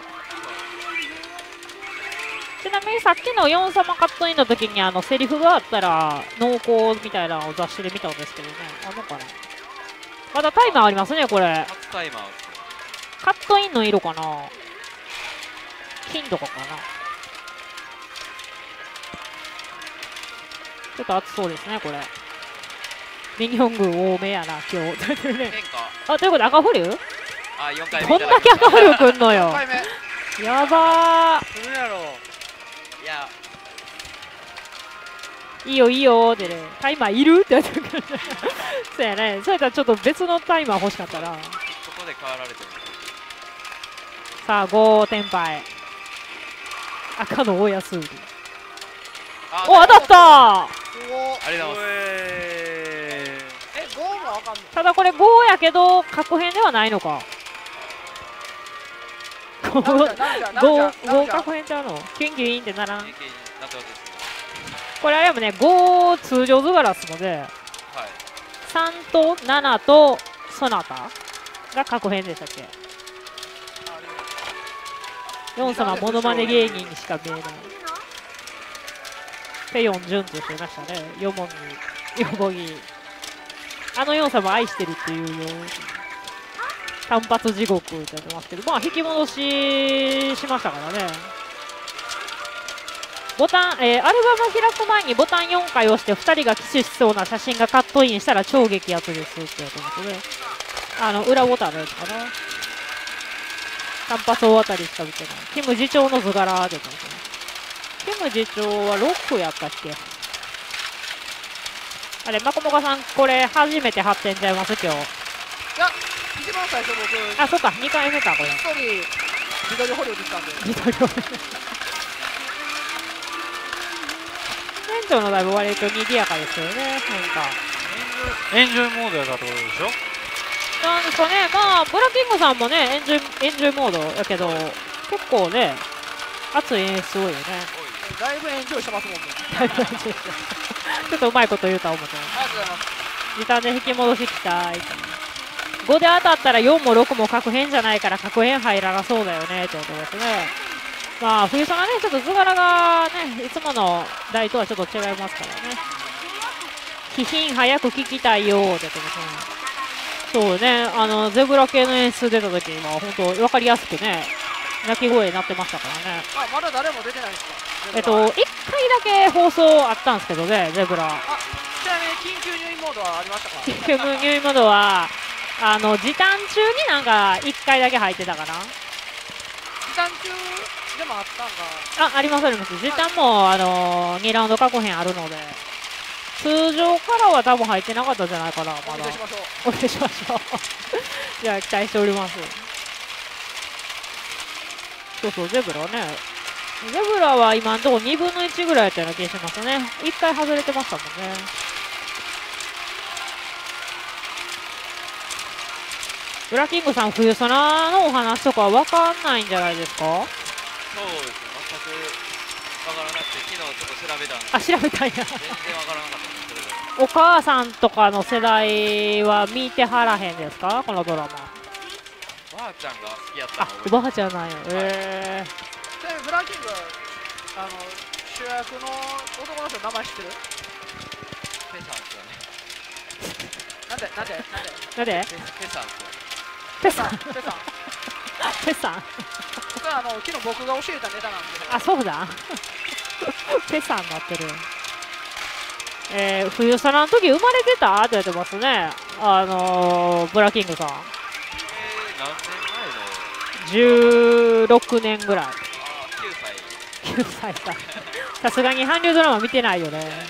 ちなみにさっきの4様カットインの時にセリフがあったら濃厚みたいなのを雑誌で見たんですけどね。あんのかな。まだタイマーありますね、これ。 初タイマーカットインの色かな。金とかかな。ちょっと熱そうですね、これ。ミニオン軍多めやな、今日。 変化あ、ということで赤フリューあ4回目どんだけ赤フリューくんのよ。 1回目やばするやろ。 いやー。いいよいいよーってね。タイマーいるってやってるから。そうやね。そうやったらちょっと別のタイマー欲しかったな。 ここで変わられてるさあ、5点杯。赤の大安売り。 あお、当たったすごっ。 ありがとうございますえ5もあかんの。 ただこれ5やけど、確変ではないのか。 なんじゃなんじゃなんじゃ 5確変ちゃうのキュンキュンってならん。 元気になってほしいですねこれあれもね、5通常図柄っすので、 はい 3と7とそなたが確変でしたっけ。4様モノマネ芸人にしか見えない。ペヨンジュンとしていましたね。ヨモギ、ヨモギ。4様愛してるっていうよ。単発地獄ってやってますけど、まあ引き戻ししましたからね。ボタン、アルバム開く前にボタン4回押して2人がキスしそうな写真がカットインしたら超激アツですってやってますね。裏ボタンのやつかな。単発大当たりしか見てない。キム次長の図柄出てますね。キム次長は6やったっけ。あれ、まこもかさん、これ初めて発展ちゃいます今日。 いや一番最初僕あ、そっか、2回目か、これ。 一人緑捕虜でしたんで。 緑を。店長のだいぶ割と賑やかですよね、なんか。 エンジョイモードやからってことでしょ。 なんですかね、まあ、ブラキングさんもね、エンジョイモードやけど、結構ね、熱い演出多いよね。 だいぶエンジョイしてますもんね。 だいぶエンジョイしてちょっとうまいこと言うた思ってます。 ありがとうございます。 時短で引き戻しきたい。5で当たったら4も6も確変じゃないから確変入らなそうだよねってことですね。まあ冬さがねちょっと図柄がねいつもの台とはちょっと違いますからね。気品早く聞きたいよってことですね。そうね、ゼブラ系の演出出た時には本当分かりやすくね鳴き声になってましたからね。 あ、まだ誰も出てないですか。 1回だけ放送あったんですけどね、ゼブラ。 ちなみに緊急入院モードはありましたか。 緊急入院モードは時短中になんか1回だけ入ってたかな。 時短中でもあったんか。 ありますあります。時短も2ラウンド過去編あるので、通常からは多分入ってなかったんじゃないかな。まだお願いしましょう。 お願いしましょう。じゃあ期待しております。そうそう、ゼブラね。ゼブラは今のところ2分の1ぐらいやったような気がしますね。1回外れてましたもんね。ブラキングさん、冬ソナのお話とかわかんないんじゃないですか。 そうですね全くわからなくて昨日ちょっと調べたんですあ、調べたんや。 全然わからなかったんですけどお母さんとかの世代は見てはらへんですか、このドラマ。 ばあちゃんが好きやったあ、 のおばあちゃんなんや。 ちなみにブラキング主役の男の人の名前知ってる。 ペさんですよねなんでなんでペさんですよペさん。 ペさんペさん。 それは昨日僕が教えたネタなんですけど。 あ、そうだ。ペさんになってる。冬サラの時生まれてたって言われてますね。ブラキングさん。 何年前の 16年ぐらい。 9歳 9歳か。さすがに韓流ドラマ見てないよね。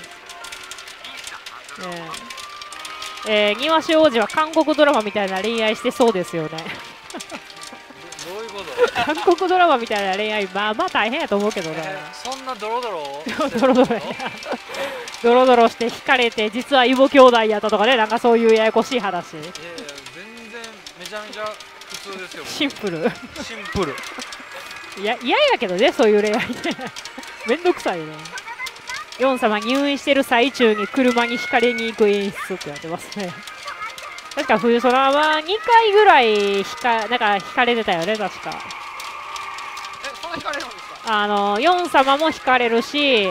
庭師王子は韓国ドラマみたいな恋愛してそうですよね。 どういうこと韓国ドラマみたいな恋愛、まあまあ大変やと思うけどね。 そんなドロドロドロドロや。ドロドロして惹かれて、実は異母兄弟やったとかね、なんかそういうややこしい話。 いやいや全然めちゃめちゃ普通ですよ。 シンプル。 シンプル。 いや嫌やけどね、そういう恋愛ね。めんどくさいね。ヨン様入院してる最中に車にひかれに行く演出ってやってますね。確か冬空は2回ぐらいなんか引かれてたよね、確か。 そんな引かれるんですか？ ヨン様も引かれるし、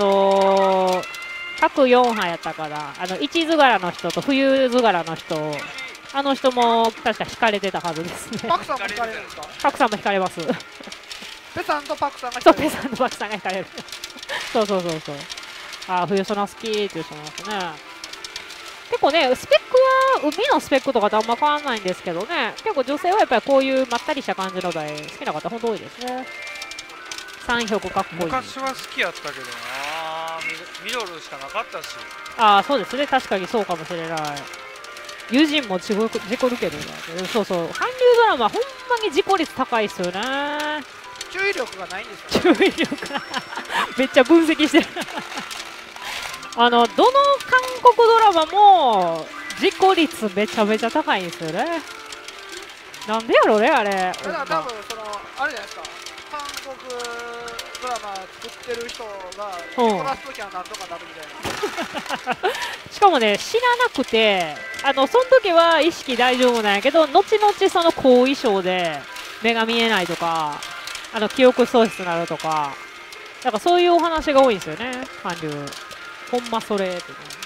各4派やったから、一図柄の人と冬図柄の人、あの人も確か引かれてたはずですね。 パクさんも引かれるんですか？ パクさんも引かれます。 ペさんとパクさんがそう、 引かれる。 ペさんとパクさんが引かれる。そうそうそうそう。冬空好きっていう人もいますね。結構ね、スペックは海のスペックとかとあんま変わらないんですけどね、結構女性はやっぱりこういうまったりした感じの台好きな方本当多いですね。3色かっこいい。 昔は好きやったけどな、ミドルしかなかったし。 そうですね、確かにそうかもしれない。友人も事故るけどね。そうそう、韓流ドラマほんまに事故率高いっすよね。 注意力がないんですよ。 注意力めっちゃ分析してる。どの韓国ドラマも事故率めちゃめちゃ高いんですよね。なんでやろうね、あれ。 だから多分あれじゃないですか。韓国ドラマ作ってる人が事故らすときはなんとかなるみたいな。 しかもね、知らなくて、その時は意識大丈夫なんやけど、後々その後遺症で目が見えないとか、記憶喪失になるとか、なんかそういうお話が多いんですよね、韓流。ほんまそれってね。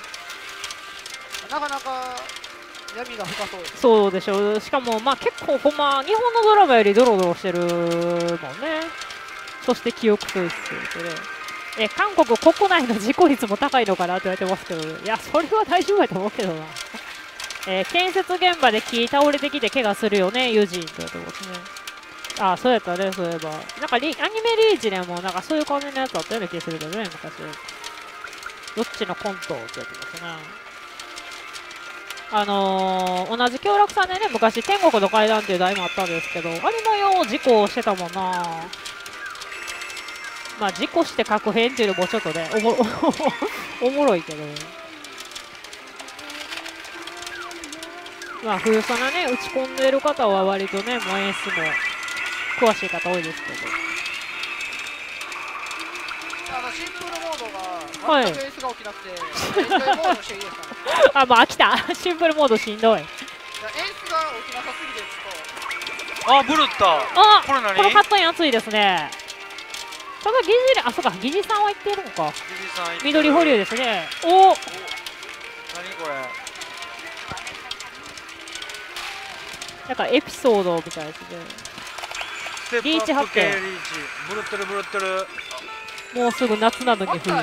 なかなか闇が深そうです。 そうでしょう。しかもまあ結構ほんま日本のドラマよりドロドロしてるもんね。そして記憶喪失ってね。韓国国内の事故率も高いのかなって言われてますけど、いやそれは大丈夫やと思うけどな。建設現場で木倒れてきて怪我するよね、ユジンって言われてますね。そうやったね、そういえば。なんかアニメリーチでもなんかそういう感じのやつあったような気がするけどね、昔。どっちのコントってやってますね。同じ京楽さんでね、昔天国の階段っていう題もあったんですけど、あれもよう事故をしてたもんな。まあ事故して確変っていうのもちょっとね、おもろいけど。まあ冬空ね、打ち込んでる方は割とね、もう演出も詳しい方多いですけど。 シンプルモードが全く演出が起きなくて、演出モードしていいですかね。 もう飽きた。シンプルモードしんどい。 演出が起きなさすぎてちょっと。 ブルッタ。これ何？ このカットイン熱いですね。ただ疑似そうか、疑似さんは言ってるのか。緑保留ですね。何これ？ なんかエピソードみたいですね。リーチ発見。 ブルッテルブルッテル。 もうすぐ夏なのに冬してね。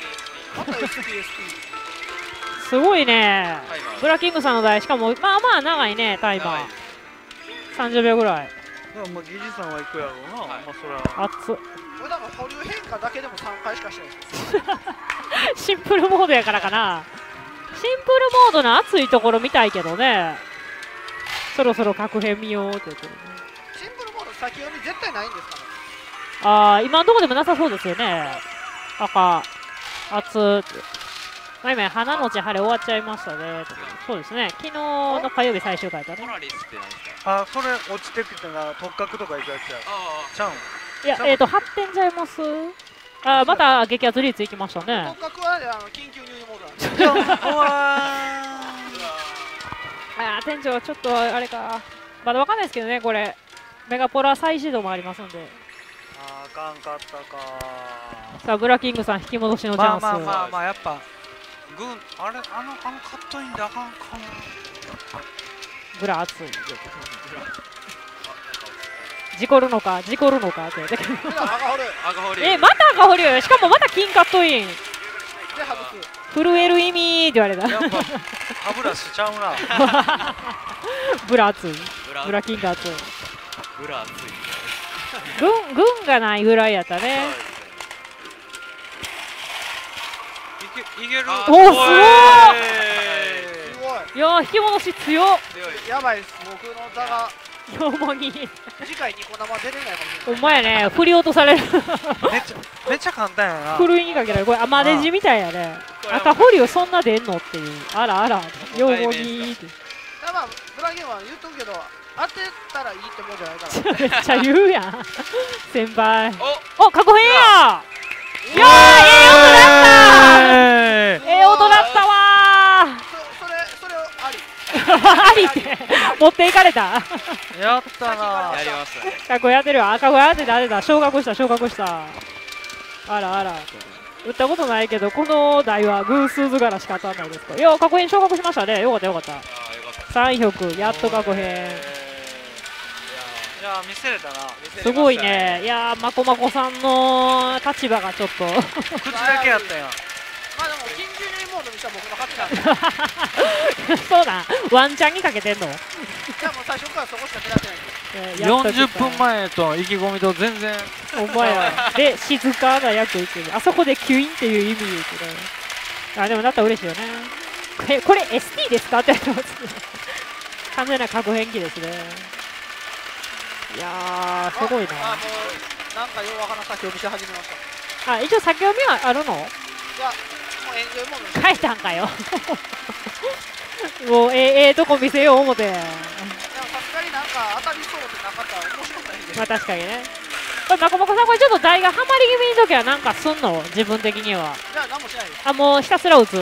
すごいね。ブラキングさんの台、しかもまあまあ長いね、タイマー。30秒ぐらい。 まあ疑似さんは行くやろうな。まあそれは。 熱っ。 これなんか保留変化だけでも3回しかしてないです。 シンプルモードやからかな。シンプルモードの熱いところ見たいけどね。そろそろ確変見ようって言ってるね。 シンプルモード先読み絶対ないんですかね。 今のところでもなさそうですよね。赤、熱って。まあ今、花のち晴れ終わっちゃいましたね。そうですね。昨日の火曜日最終回だね。 それ落ちてきてな、特格とかいくやつや。ちゃうん。 いや、発展ちゃいます。また激アツリーツ行きましたね。 特格は緊急入院モードなんです。 店長、ちょっとあれか。まだわかんないですけどね、これ。メガポラ再始動もありますんで。 あかんかったか。 さあ、ブラキングさん引き戻しのチャンス。 まあやっぱあのカットインであかんかな。 ブラ熱い。事故るのかって言って。また赤保留。しかもまた金カットイン。震える意味って言われた。 やっぱ歯ブラシちゃうな。 ブラ熱い。ブラキング熱い。 ブラ熱い。 軍がないぐらいやったね。 いける。 おお、すごい。いや、引き戻し強っ。 やばいです、僕の座が。 よもぎ。 次回ニコ生出れないかもしれない。 ほんまやね、振り落とされる。 めっちゃ簡単やな。 ふるいにかけられる。これマデジみたいやね。赤保留そんな出んのっていう。あらあら。よもぎ。 まあブラゲンは言っとくけど、 当てたらいいってもんじゃないからめっちゃ言うやん先輩。 おお、確変や。いやー、ええ音だったわー。 それをありありって持っていかれた。 やったな。 やりましたね。 過去やってるわ。過去やってた、昇格した。あらあら。打ったことないけど、この台は偶数図柄しか当たらないですか。いや、過去編昇格しましたね。よかったよかった。 ああ、よかった。 3曲、やっと過去編。 いや見せれたな。 すごいね。いやー、まこまこさんの立場がちょっと口だけやったやん。 まあでも緊急入院モードにしたら僕の勝ちなんでそうだ、ワンチャンにかけてんの。 いやもう最初からそこしか狙ってないんでやっと 40分前と意気込みと全然。 お前や。で、静かな役言ってる。あそこでキュインっていう意味言うけど。あ、でもだったら嬉しいよね。これ ST ですかって言ってますね。完全な確変機ですね。いやー、すごいな。 あもうなんかようわからん先を見せ始めました。 あ、一応先読みはあるの？ いやもうエンジョイモードに書いたんかよ。もうええとこ見せよう思て。 でもさすがになんか当たりそうってなかったら面白くないんでまあ確かにね。これまこまこさん、これちょっと台がハマり気味の時はなんかすんの？自分的には。 じゃあ何もしないです。 あ、もうひたすら打つ。 も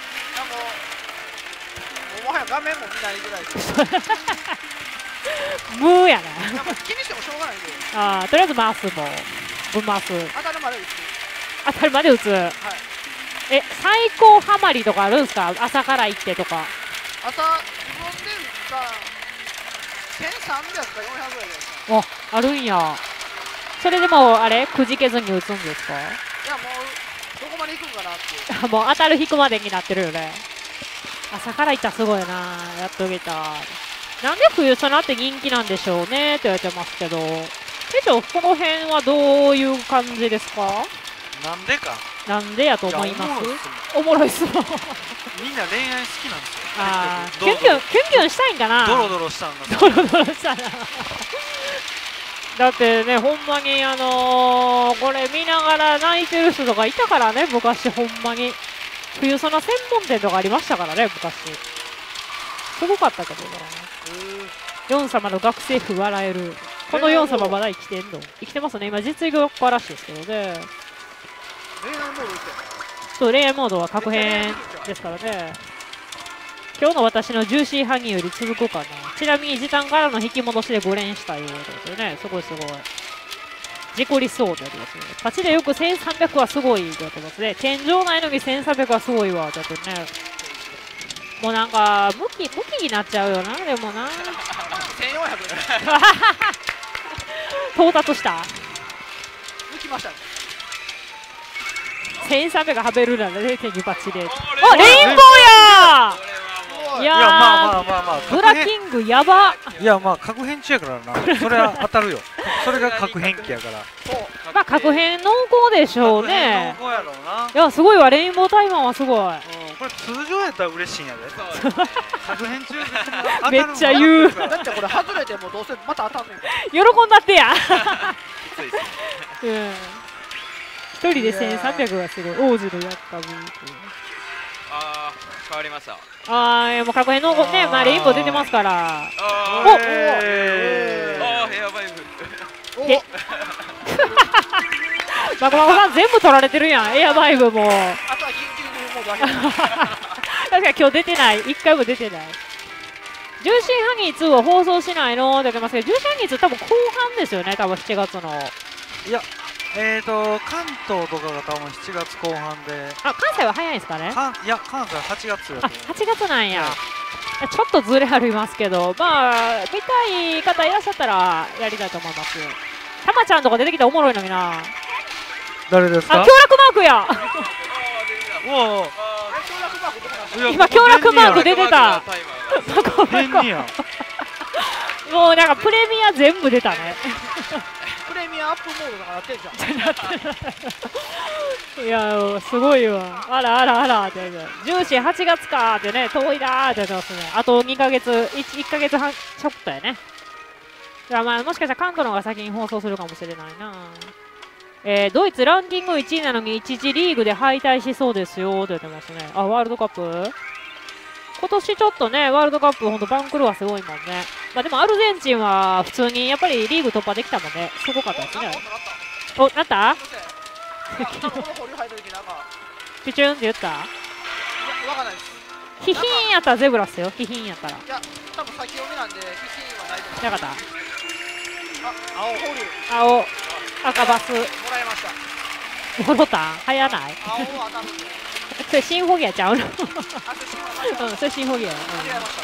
うもはや画面も見ないぐらいですムーやな。 やっぱ気にしてもしょうがないんであー、とりあえず回すもん。ぶん回す。 当たるまで打つ。 当たりまで打つ。 はいえ、最高ハマりとかあるんすか？朝から行ってとか。 朝自分で打った1300か400ぐらいじゃないですか。 あ、あるんや。それでもあれくじけずに打つんですか？ いやもうどこまで行くんかなっていう。 あ、もう当たる引くまでになってるよね。朝から行ったらすごいな。やっとけた。なんで冬ソナって人気なんでしょうねって言われてますけど、店長、この辺はどういう感じですか？ なんでか。 なんでやと思います？ いやおもろいっすもん。 みんな恋愛好きなんですよ。 あー、キどうぞュンキュン、キュンキュンしたいんかな。 ドロドロしたんが。 ドロドロしたな。だってね、ほんまにこれ見ながら泣いてる人とかいたからね、昔ほんまに。冬ソナ専門店とかありましたからね、昔。すごかったけどな。ヨン様の学生服笑える。このヨン様まだ生きてんの？生きてますね。今実業家らしいですけどね。 恋愛モード打ってそう、恋愛モードは確変ですからね。今日の私のジューシーハニーより続くかな。ちなみに時短からの引き戻しで5連したようですよね。すごいすごい。事故りそうってやってますね。パチでよく1300はすごいってやってますね。天井ないのに1300はすごいわってやってるね。もうなんか、ムキになっちゃうよな、でもな。 1400 到達した。 抜きましたね。 1300はべるなら0.2パチで。 おあ、レインボーやこれはもういやー、 いやまあブラキングやば。 いやまあ確変中やからな。それは当たるよ。それが確変期やから。 まあ、確変濃厚でしょうね。 確変濃厚やろうな。 いや、すごいわ、レインボータイマーはすごい。 これ通常やったら嬉しいんやで。 そう確変中別に当たるめっちゃ言うだってこれ外れてもどうせまた当たんねんから。 喜んだってや。 きついですね。 うん。一人で1300がすごい。王子のやった分。 ああ、変わりました。 あー、もう確変濃厚ね、まあ、レインボー出てますから。 あおあ、 えああ、ヘアバイブ。 えまこまこさん全部取られてるやん、エアバイブも。 あとは緊急モードだけ。 確かに今日出てない、1回も出てない。ジューシーハニー2は放送しないのって言ってますけど、ジューシーハニー2多分後半ですよね、多分7月の。 いや関東とかが多分7月後半で。 あ、関西は早いんですかね。 いや関西は8月やあ、 と思う。 8月なんや。ちょっとずれありますけど、まあ、見たい方いらっしゃったらやりたいと思います。たまちゃんとか出てきたらおもろいのにな。あ、 誰ですか？ 協楽マークや。 おお。 今協楽マーク出てた。 変にや。 もうなんかプレミア全部出たね。 プレミアアップモードだからやってんじゃん。 いやすごいわ。あらあらあらって。ジューシー8月かーってね、遠いなーって言ってますね。あと2ヶ月、1ヶ月半ちょっとやね。いやまあもしかしたら関東の方が先に放送するかもしれないな。ドイツランキング1位なのに1次リーグで敗退しそうですよって言ってますね。あ、ワールドカップ今年ちょっとね、ワールドカップ、本当番狂わすごいもんね。まあでもアルゼンチンは普通にやっぱりリーグ突破できたもんね。すごかったですね。お、なったピチュンって言った？ わかんないです。 ヒヒンやったらゼブラっすよ。ヒヒンやったら。 いや、多分先読みなんで、ヒヒンはないと思う。 なかった。 あ、青保留。 青、赤バス。 もらいました。 戻った早ない青は当たるんで。 それシンフォギアちゃうの？ あ、 うん、それシンフォギア。 間違えました。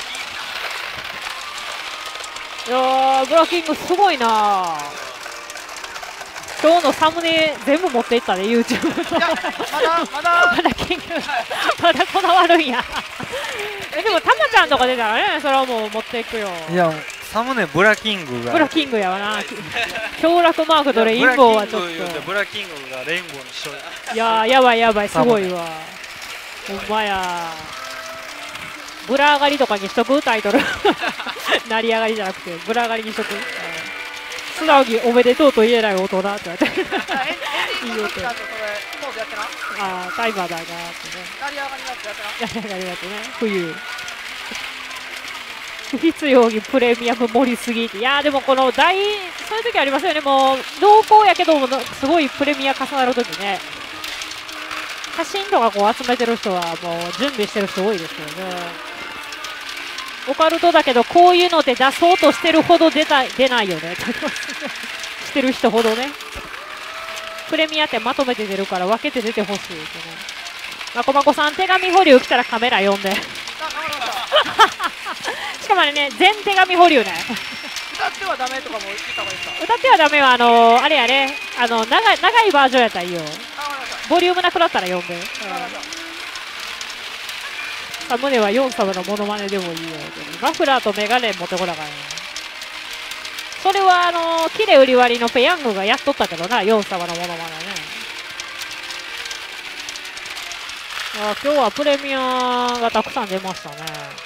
いやー、ブラキングすごいな。今日のサムネ全部持っていったね、YouTube の。 いや、まだキング、まだこだわるんや。でも、たまちゃんとか出たらね、それはもう持っていくよ。 いや、サムネブラキングが。 ブラキングやわな。強楽マークとレインボーはちょっと。 ブラキングがレインボーにしよう。 いやー、やばいやばい、すごいわ。ほんまや。ブラ上がりとかにしとくタイトル。成り上がりじゃなくて、ブラ上がりにしとく。素直におめでとうと言えない大人って言われて。 いいよって。 ああ、タイマーだなってね。 成り上がりなってやってな。 成り上がりだとね、冬。不必要にプレミアム盛りすぎって。いやーでもこのそういう時ありますよね。もう濃厚やけどもすごいプレミア重なる時ね。写真とかこう集めてる人はもう準備してる人多いですよね。オカルトだけどこういうので出そうとしてるほど出ないよね。してる人ほどね。プレミアってまとめて出るから分けて出てほしいですね。まこまこさん手紙保留来たらカメラ呼んで。しかもあれね、全手紙保留ね。 歌ってはダメとかも言った方がいいですか？ 歌ってはダメはあれやね、長いバージョンやったらいいよ。ボリュームなくなったら呼んで。サムネはヨン様のモノマネでもいいよ。マフラーとメガネ持ってこなかったね。それはキレ売り割りのペヤングがやっとったけどな、ヨン様のモノマネね。今日はプレミアがたくさん出ましたね。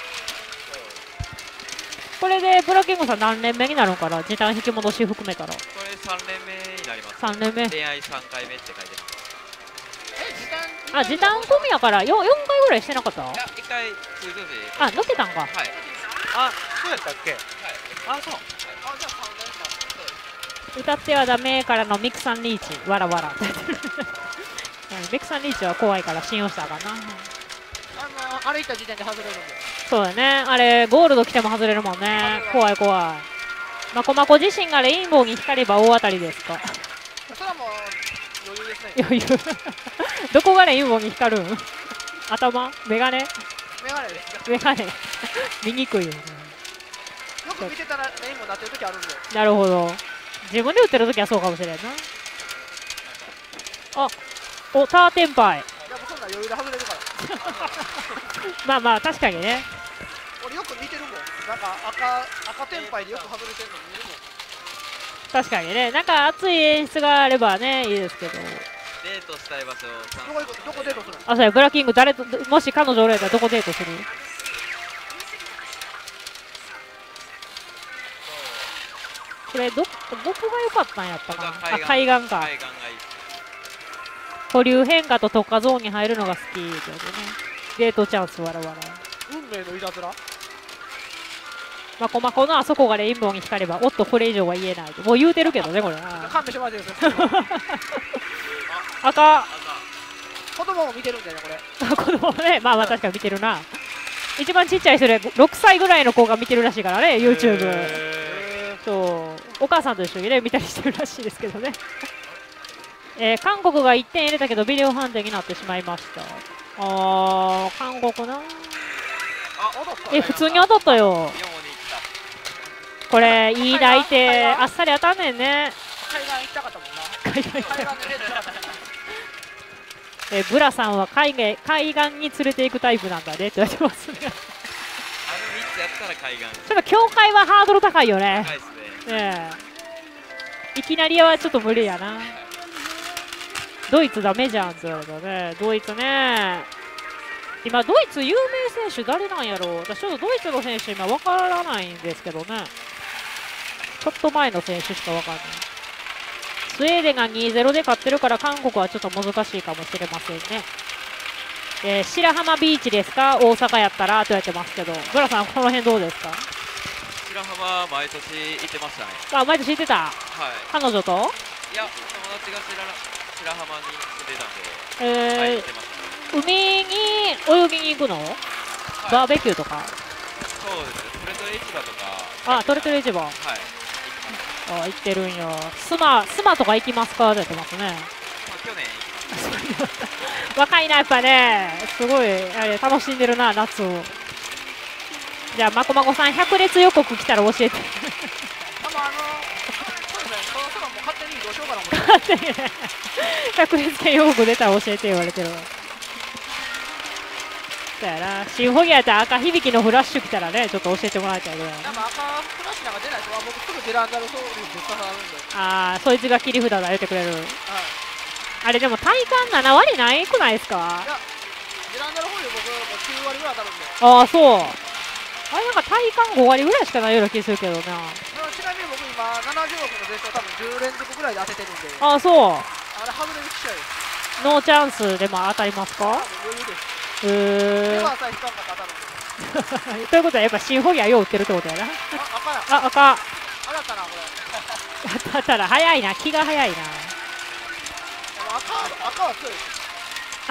これでブラキングさん何年目になるのかな、時短引き戻し含めたら。 これ3年目になります。 3年目。 恋愛3回目って書いてます。 あ、時短込みやから 4回ぐらいしてなかった？いや、 1回通常時。 あ、乗ってたんか。はい。 あ、そうやったっけ？はい。あ、そう。 あ、じゃあ3年か。 歌ってはダメからのミクサンリーチ、わらわら。ミクサンリーチは怖いから信用したらあかんな。 あれ行った時点で外れるんで。 そうだね、あれゴールド来ても外れるもんね。怖い怖い。まこまこ自身がレインボーに光れば大当たりですか？ それはもう余裕ですね。 余裕。どこがレインボーに光るん？頭？メガネ？ メガネです。 メガネ。見にくいよね。 よく見てたらレインボーになってる時あるんで。 なるほど。自分で打ってる時はそうかもしれんな。あ、お、ターテンパイ。 いや、もうそんな余裕で外れるから。 まあまあ確かにね。 俺よく見てるもん。なんか赤テンパイでよく外れてるの見るもん。 確かにね、なんか熱い演出があればね、いいですけど。 デートしたい場所。 どこデートするの？ あ、そうや、ブラキング誰と、もし彼女おられたらどこデートする？これどこが良かったんやったかな。あ、海岸か。保留変化と特化ゾーンに入るのが好きってことね。デートチャンスわらわら。 運命のいたずら。 まこまこのあそこがレインボーに光れば、おっとこれ以上は言えないともう言うてるけどね、これ。 勘弁してもらってください。 赤。 子供も見てるんだよね、これ。 子供ね、まあまあ確かに見てるな。一番ちっちゃい人で6歳ぐらいの子が見てるらしいからね、YouTube。そう、お母さんと一緒にね見たりしてるらしいですけどね。韓国が1点入れたけどビデオ判定になってしまいました。韓国な。普通に当たったよ。これいい台ってあっさり当たんねんね。 海岸行きたかったもんな。 海岸行きたかった。ブラさんは海岸に連れていくタイプなんだねって言われてますね。 あの3つやったら海岸。 ちょっと境界はハードル高いよね。 高いですね。いきなりはちょっと無理やな。ドイツダメじゃんって言われたね。ドイツね。今ドイツ有名選手誰なんやろう。私ちょっとドイツの選手今分からないんですけどね。ちょっと前の選手しか分かんない。スウェーデンが 2-0 で勝ってるから韓国はちょっと難しいかもしれませんね。 白浜ビーチですか、大阪やったらと言われてますけど、ブラさん、この辺どうですか？ 白浜毎年行ってましたね。 あ、毎年行ってた、 はい。 彼女と。 いや、友達が白浜に住んでたんで、はい、行ってましたね。 海に泳ぎに行くの？バーベキューとか。 そうですね、トレトレ市場とか。 あ、トレトレ市場。 はい。 あ、行ってるんよ。スマとか行きますかって言ってますね。 まあ、去年若いな、やっぱね。すごい、あれ、楽しんでるな、夏を。じゃあ、まこまこさん、百列予告来たら教えて。 そうですね、そろそろもう勝手に移動しようかな思って。 勝手にね。百列券予告出たら教えて言われてるわ。そうやな。シンフォギアやったら赤響きのフラッシュ来たらね、ちょっと教えてもらいたいぐらい。 なんか赤フラッシュなんか出ないと、僕すぐベランダのソウルにぶっ刺さるんで。 ああ、そいつが切り札だ言ってくれる。 はい。 あれでも体感7割ないくないですか？ いや、ベランダの方で僕もう9割ぐらい当たるんで。 ああ、そう。あれなんか体感5割ぐらいしかないような気するけどな。 ちなみに僕今70億のベスト多分10連続ぐらいで当ててるんで。 ああ、そう。 あれ外れる機会です。 ノーチャンスでも当たりますか？ 余裕です。レバーさえ引かんかったら当たる。 ということはやっぱシンフォギアよう売ってるってことやな。 赤や。 あ、赤。 当たったなこれ。 当たったら早いな、気が早いな。 赤は強いです。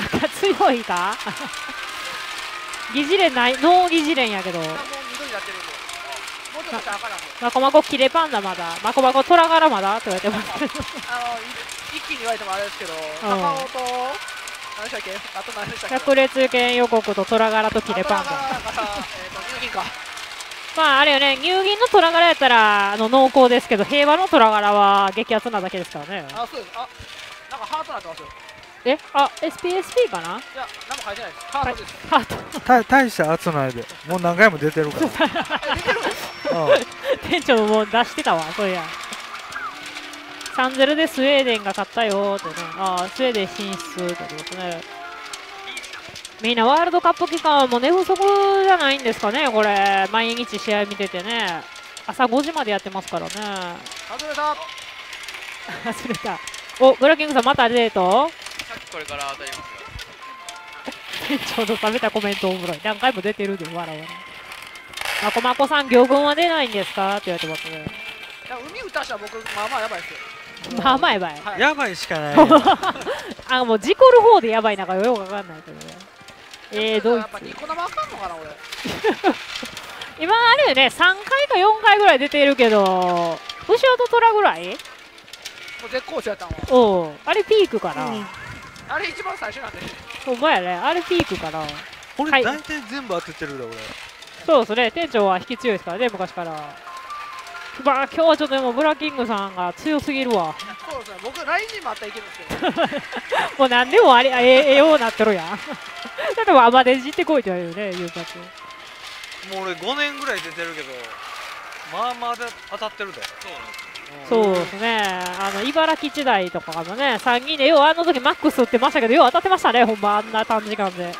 赤強いか？疑似連ない、ノー疑似連やけど。 もう緑になってるんで。もうちょっとしたら赤なんで。 まこまこキレパンダまだ、まこまこトラ柄まだって言われてますけど。 一気に言われてもあれですけど、高尾と何でしたっけ？あと何でしたっけ？ 百列券予告とトラ柄とキレパンダ。 入銀か。 まああれよね、乳銀のトラ柄やったら濃厚ですけど、平和のトラ柄は激アツなだけですからね。 あ、そうです。あ、なんかハートなってますよ。 あ、SPSP かな？ いや、何も書いてないです。ハートです。 ハート。 大した圧ないで、もう何回も出てるから。 出てるんですか？ 店長も出してたわ、そういや。3-0でスウェーデンが勝ったよーってね。ああ、スウェーデン進出ってことですね。みんなワールドカップ期間はもう寝不足じゃないんですかね、これ。毎日試合見ててね。朝5時までやってますからね。 外れた。 忘れた。お、ブラキングさんまたデート？ さっきこれから当たりますよ。 店長の冷めたコメントおもろい。何回も出てるで、わらわら。まこまこさん、魚群は出ないんですかって言われてますね。 いや、海打たしたら僕、まあまあやばいですよ。 まあまあやばい。 はいやばいしかないやん。 あ、もう事故る方でやばいなんかよくわかんないけどね。ドイツ。 やっぱニコ生あかんのかな、俺。 今あれよね、3回か4回ぐらい出てるけど、後ろと虎ぐらい？ もう絶好調やったんは。 おう、あれピークかな。 あれ一番最初なんで。 ほんまやね、あれピークかな。 俺はい大体全部当ててるで、俺。 そうですね、店長は引き強いですからね、昔から。まあ今日はちょっとでもブラキングさんが強すぎるわ。 そうですね、僕、ライジンもあったらいけるんですけど。 もう何でもようなってるやん。だってもうアマデジってこいって言われるね、言うたって。 もう俺5年ぐらい出てるけど、まあまあで当たってるで。 そうなんですよ。 そうですね、茨城時代とかもね、参議院でようあの時マックス打ってましたけど、よう当たってましたね、ほんま、あんな短時間で。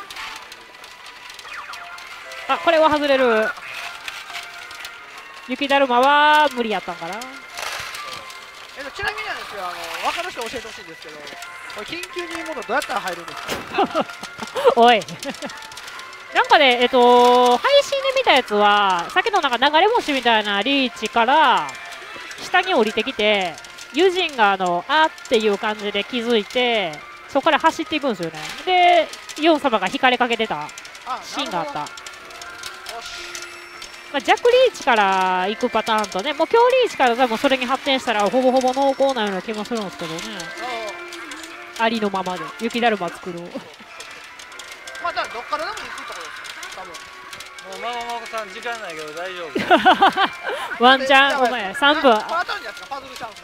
あ、これは外れる。雪だるまは無理やったんかな。 ちなみになんですけど、分かる人教えてほしいんですけど、これ、緊急入門どうやったら入るんですか？ おい。なんかね、配信で見たやつは、さっきのなんか流れ星みたいなリーチから、下に降りてきて、友人があっていう感じで気づいて、そこから走っていくんですよね。で、ヨン様が引かれかけてたシーンがあった。まあ、弱リーチから行くパターンとね、もう強リーチから多分それに発展したらほぼほぼ濃厚なような気もするんですけどね。ありのままで雪だるま作ろう。 まあ、だからどっからでも行くところですよ、多分。 もうまごまごさん時間ないけど大丈夫。 ワンチャン、お前3分。 これ当たるんじゃないですか、パズルチャンス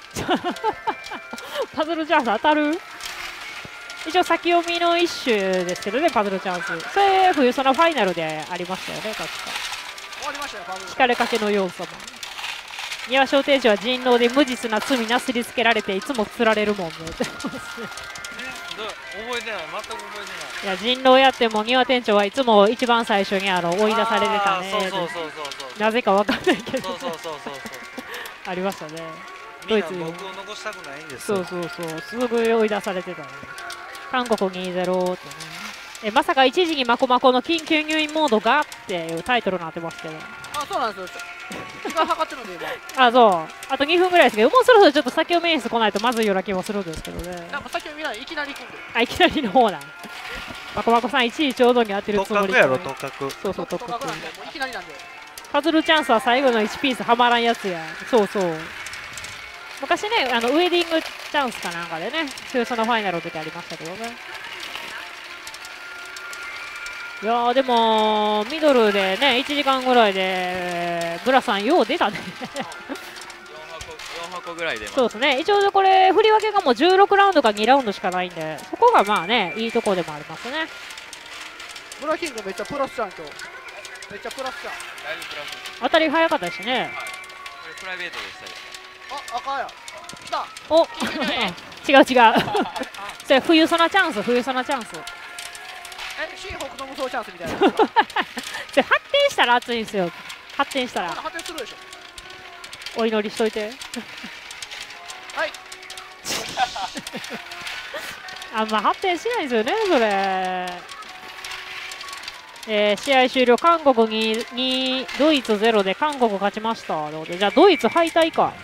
で。 パズルチャンス当たる？一応先読みの一種ですけどね、パズルチャンス。それ冬ソナファイナルでありましたよね、確か。 終わりましたよ、パズル。 引かれかけの要素も。庭商店長は人狼で無実な罪なすりつけられていつも釣られるもんね。 覚えてない、全く覚えてない。 いや、人狼やっても庭店長はいつも一番最初に追い出されてたね。 そうそう。 なぜかわかんないけど。 そう。 ありましたね。 みんな僕を残したくないんですよ。 そう。すぐ追い出されてたね。韓国2-0ってね。 まさか一時にマコマコの緊急入院モードがっていうタイトルになってますけど。 あ、そうなんですよ。時間計ってるんで今。あ、そう。あと2分ぐらいですけど、もうそろそろちょっと先をメインス来ないとまずいような気もするんですけどね。 なんか先を見ない、いきなり行くんで。 あ、いきなりの方だ。マコマコさん1位ちょうどに当てるつもり。 やろ、とかく。 そうそう、とかく。 なんで、もういきなりなんで。 パズルチャンスは最後の1ピースはまらんやつや。そうそう。昔ね、ウェディングチャンスかなんかでね、中ソのファイナルの時ありましたけどね。いやーでもミドルでね1時間ぐらいでブラさんよう出たね 4箱ぐらいでそうですね。一応これ振り分けがもう16ラウンドか2ラウンドしかないんで、そこがまあねいいとこでもありますね。 ブラキングめっちゃプラスじゃん今日。めっちゃプラスじゃん。 だいぶプラス。 当たり早かったしね。 はい、これプライベートでしたよ。 あ、赤や。来た。 お違う違うそれ冬ソナチャンス、冬ソナチャンス。 新北斗無双チャンスみたいな。 それ発展したら熱いんですよ。発展したら発展するでしょ。 お祈りしといてはいあんま発展しないですよねそれ。試合終了、韓国にドイツ0で韓国勝ちました。じゃあドイツ敗退か。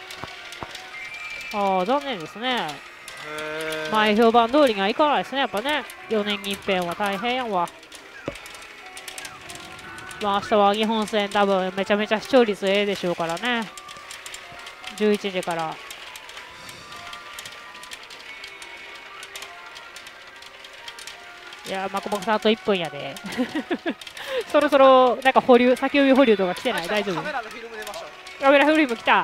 ああ残念ですね。前評判通りにはいかないですねやっぱね。4年に一遍は大変やわ。まあ明日は日本戦多分めちゃめちゃ視聴率ええでしょうからね。11時から。いやーマコマコさんあと1分やでそろそろなんか保留先読み保留とか来てない？大丈夫？ カメラのフィルム出ました。 カメラフィルム来た。 はい。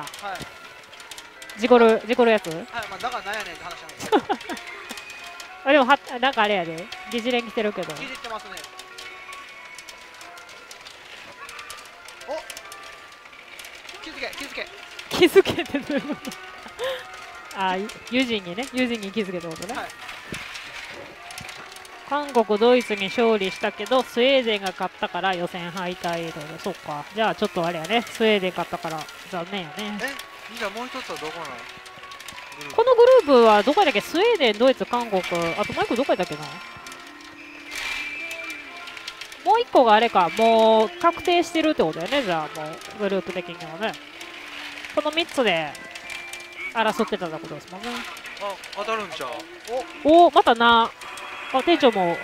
事故るやつ？ はい、まあだからなんやねんって話なんですけど。 あでもなんかあれやで疑似連来てるけど。 疑似ってますね。お、気づけってどういうことあ友人に気づけたことね、はい、韓国ドイツに勝利したけどスウェーデンが勝ったから予選敗退で。そっか、じゃあちょっとあれやね、スウェーデン勝ったから残念やね。 じゃあもう一つはどこなの？ このグループはどこだっけ？スウェーデン、ドイツ、韓国、あともう一個どこだっけな。もう一個があれか、もう確定してるってことだよね。じゃあもうグループ的にはねこの3つで争ってたってことですもんね。 あ、当たるんちゃう？ おまたなあ、店長も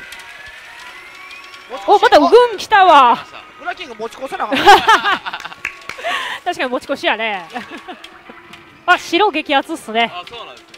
おまた軍来たわ。 ブラキング持ち越せなかった確かに持ち越しやねあ、白激アツっすね。 あ、そうなんですね。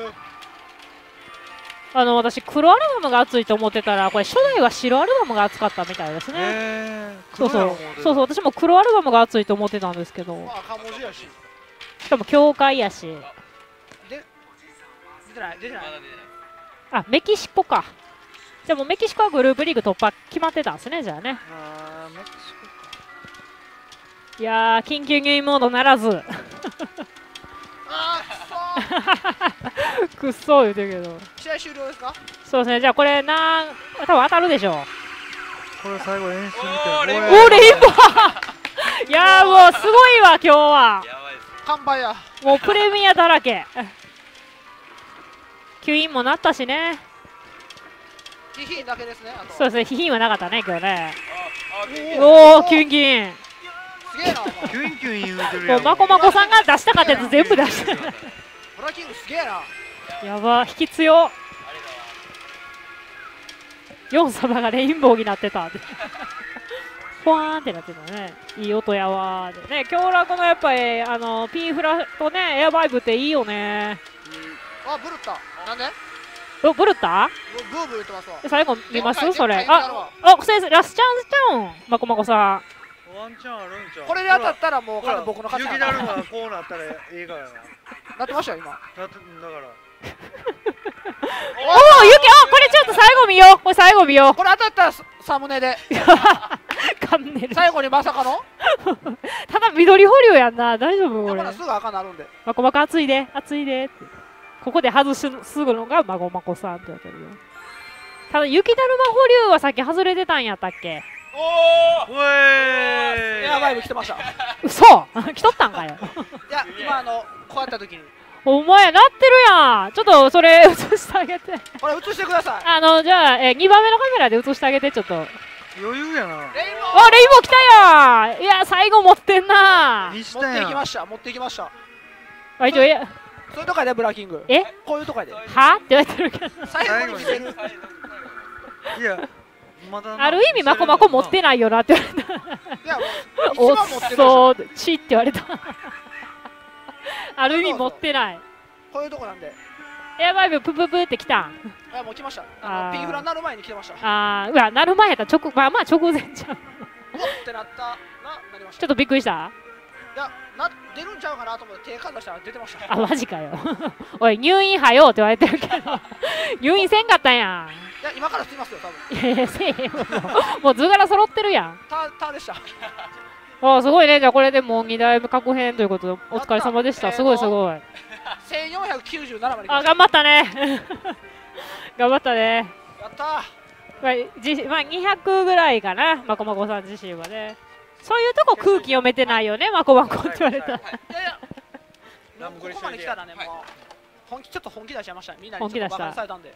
私黒アルバムが熱いと思ってたらこれ初代は白アルバムが熱かったみたいですね。そう私も黒アルバムが熱いと思ってたんですけど、 まあ赤文字やし、 しかも教会やし。 出てないあ、メキシコか。じゃあもうメキシコはグループリーグ突破決まってたんですね。じゃあね。 メキシコか。 いやー緊急入院モードならずくっそ言うてるけど。 試合終了ですか？ そうですね。じゃあこれ多分当たるでしょう。 これ最後演出見ておレインボーいやーもうすごいわ今日は。 完売や。 もうプレミアだらけ吸引もなったしね。 ヒヒンだけですね。 そうですね、ヒヒンはなかったね今日ね。おおキュンキュンすげえな。 キュンキュン言うてるやん。 マコマコさんが出したかったやつ全部出してるブラキングすげえな。 やば、引き強。ヨン様がレインボーになってたってポワーンってなってたね。いい音やわーでね。強楽のやっぱりピンフラとねエアバイブっていいよね。 あ、ブルったなんでブルったブーブー言ってますわ。 最後見ますそれ。 あ、 先生ラスチャンスちゃうんマコマコさん。 ワンチャンあるんちゃう？ これで当たったらもう僕の勝ち。 雪だるまがこうなったらいいからな。 なってましたよ今。 だからおお、ゆき、これちょっと最後見よう。これ最後見よう。 これ当たったらサムネで最後にまさかのただ緑保留やんな。大丈夫これ。 だからすぐ赤なるんで。 マコマコ熱いで熱いでってここで外すぐのがマコマコさんってやってるよ。ただ雪だるま保留はさっき外れてたんやったっけ？ おーエアバイブ来てました。 嘘来とったんかよいや今こうやった時にお前なってるやん。ちょっとそれ映してあげて。 これ映してください。 じゃあ、2番目のカメラで映してあげて、ちょっと。 余裕やな。 レインボあ、レインボー来たやん。いや、最後持ってんな。 にしー持ってたやん。 いきました。持っていきました。 あ、一応、 そういうとこやで、ブラキング。 えこういうとこやで。 はって言われてるけど。 最後に見せる。 いや、まだな。 ある意味、まこまこ持ってないよなって言われた。 いや、もう一おっ番持ってるでしょ。 そう、チって言われた。ある意味持ってない。 こういうとこなんで。 エアバイブプププって来たん。 いや、もう来ました。 あーピンフラになる前に来てました。 うわ、なる前やったらまあ直前じゃん。 おってなったなりました。 ちょっとびっくりしたいや、出るんちゃうかなと思って手かざしたら出てました。 あ、マジかよ。おい、入院はよって言われてるけど、入院せんかったんやいや、今から吸いますよ、多分。 ん。いやいや、せえへんわもう図柄揃ってるやん。 タでした。 あ、すごいね。じゃあこれでもう2台目確変ということで、お疲れ様でした。すごいすごい。 1497まで来まあ、 した。 頑張ったね。頑張ったね。 やったー。 まあ、200ぐらいかな、まこまこさん自身はね。そういうとこ空気読めてないよね、まこまこって言われた。 いやいや、もうここまで来たらね、もうちょっと本気出しちゃいましたね。みんなにちょっとバカにされたんで。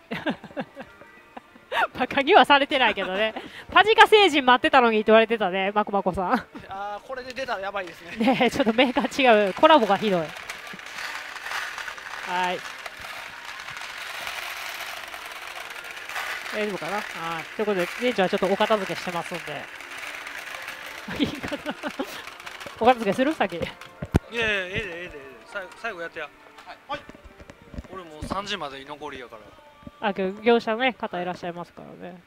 バカにはされてないけどね。パジカ星人待ってたのにって言われてたね、まこまこさん。 あー、これで出たらやばいですね。 ねえ、ちょっとメーカー違う、コラボがひどい。はい。大丈夫かな。はい。ということで、店長はちょっとお片付けしてますんで。いいかな。お片付けする先。 いやいや、ええでええで。最後やってや。はい。俺もう3時まで居残りやから。 あ、業者の、ね、方いらっしゃいますからね。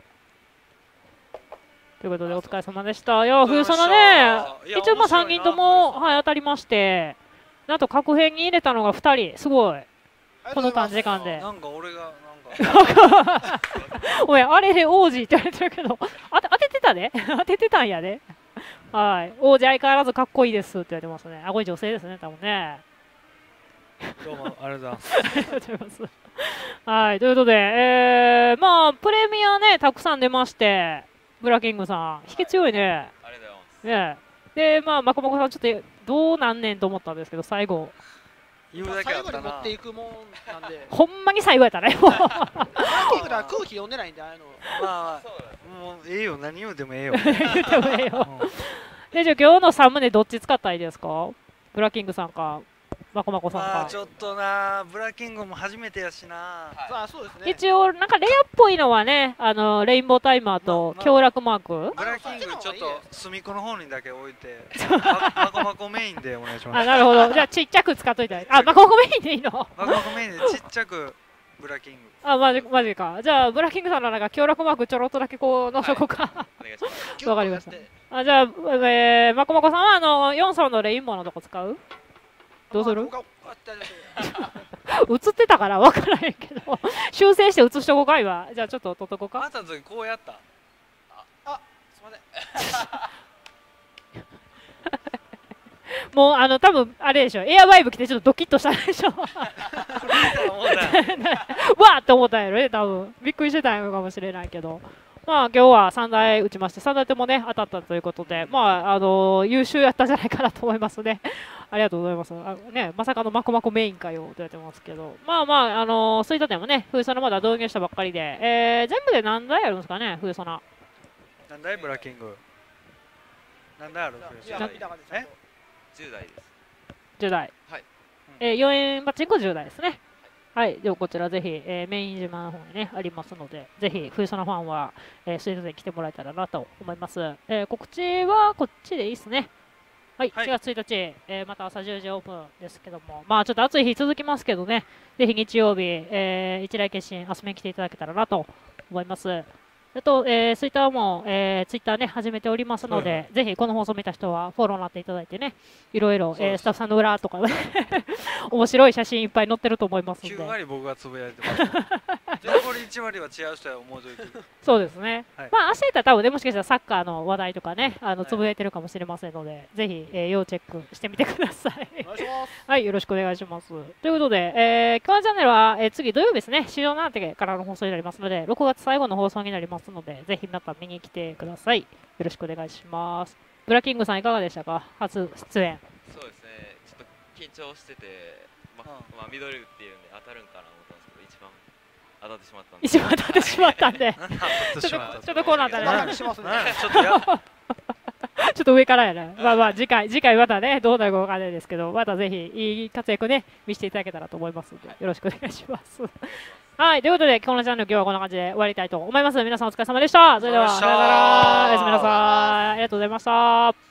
ということで、お疲れ様でした。いや、冬ソナね、一応まあ3人とも、はい、当たりまして、なんと確変に入れたのが2人、すごい。この短時間で。 なんか俺が、 おい、あれで王子って言われてるけど、当ててたね当ててたんやね。はい。王子相変わらずかっこいいですって言われてますね。あ、これ女性ですね、多分ね。 どうもありがとうございます。 ありがとうございます。はい、ということで、まあ、プレミアね、たくさん出まして、ブラキングさん、引き強いね。 ありがとうございます。 ねで、まあ、まこまこさん、ちょっとどうなんねんと思ったんですけど、最後。 言うだけや最ったな。 後に持っていくもんなんで。 ほんまに最後やったね。 ブラキングだから空気読んでないんで、ああいうの。 まあ、もうええよ、何言うてもええよ。 言ってもええよ。で、じゃあ今日のサムネどっち使ったらいいですか？ブラキングさんか、まこまこさんか。 まあちょっとな、ブラキングも初めてやしな。 あ、そうですね。 一応、なんかレアっぽいのはね、レインボータイマーと強楽マーク。 ブラキングちょっと隅っこの方にだけ置いて、まこまこメインでお願いします。 あ、なるほど。じゃあちっちゃく使っといたら。あ、まこまこメインでいいの？ まこまこメインでちっちゃくブラキング。 あ、マジか。じゃあ、ブラキングさんのなんか強楽マークちょろっとだけこう載せとこうか。 お願いします。 わかりましたあ、じゃあ、まこまこさんは4層のレインボーのとこ使う？どうする？映ってたから分からへんけど修正して映しとこうか今。じゃあちょっと撮っとこうか。 あんたの時こうやった。 あ、すみません。 もう多分あれでしょ、エアバイブ来てちょっとドキッとしたでしょわーって思ったんやろね、多分びっくりしてたのかもしれないけど、まあ今日は3台打ちまして、3台ともね当たったということで、まあ優秀やったんじゃないかなと思いますね。ありがとうございます。ね、まさかのマコマコメインかよと言われてますけど、まあそういった点もね、冬ソナまだ導入したばっかりで、全部で何台あるんですかね、冬ソナ。 何台ブラキング。何台ある？ いや、見た感じです。 10代です。 10台。 はい。 4円パチンコ10台ですね。はい。ではこちらぜひ、メイン島の方にね、ありますので、ぜひ、冬ソナファンは、スイートで来てもらえたらなと思います。告知はこっちでいいですね。はい、4月1日、また朝10時オープンですけども、まあちょっと暑い日続きますけどね、ぜひ日曜日、一来決心、遊びに来ていただけたらなと思います。あと、ツイッターも、ツイッターね、始めておりますので、ぜひこの放送を見た人はフォローになっていただいてね、いろいろ、スタッフさんの裏とかね、面白い写真いっぱい載ってると思いますので。 9割僕がつぶやいてます。残り1割は違う人は思うといて。 そうですね。 はい、 まあ、明日やったら多分ね、もしかしたらサッカーの話題とかね、つぶやいてるかもしれませんので、ぜひ、要チェックしてみてください。はい、よろしくお願いします。ということで、キワンチャンネルは、次土曜日ですね、市場7手からの放送になりますので、6月最後の放送になりますので、ぜひ皆さん見に来てください。よろしくお願いします。ブラキングさんいかがでしたか、初出演。 そうですね、ちょっと緊張してて、 まあミドルっていうんで当たるんかな思ったんですけど、一番当たってしまったんで。 一番当たってしまったんでちょっとこうなったね。 ちょっとやちょっと上からやな。まあまあ次回またねどうなるかわかんないですけど、またぜひいい活躍ね見せていただけたらと思いますのでよろしくお願いします。はい、ということでこのチャンネル今日はこんな感じで終わりたいと思います。皆さんお疲れ様でした。それではさよなら、おやすみなさい。ありがとうございました。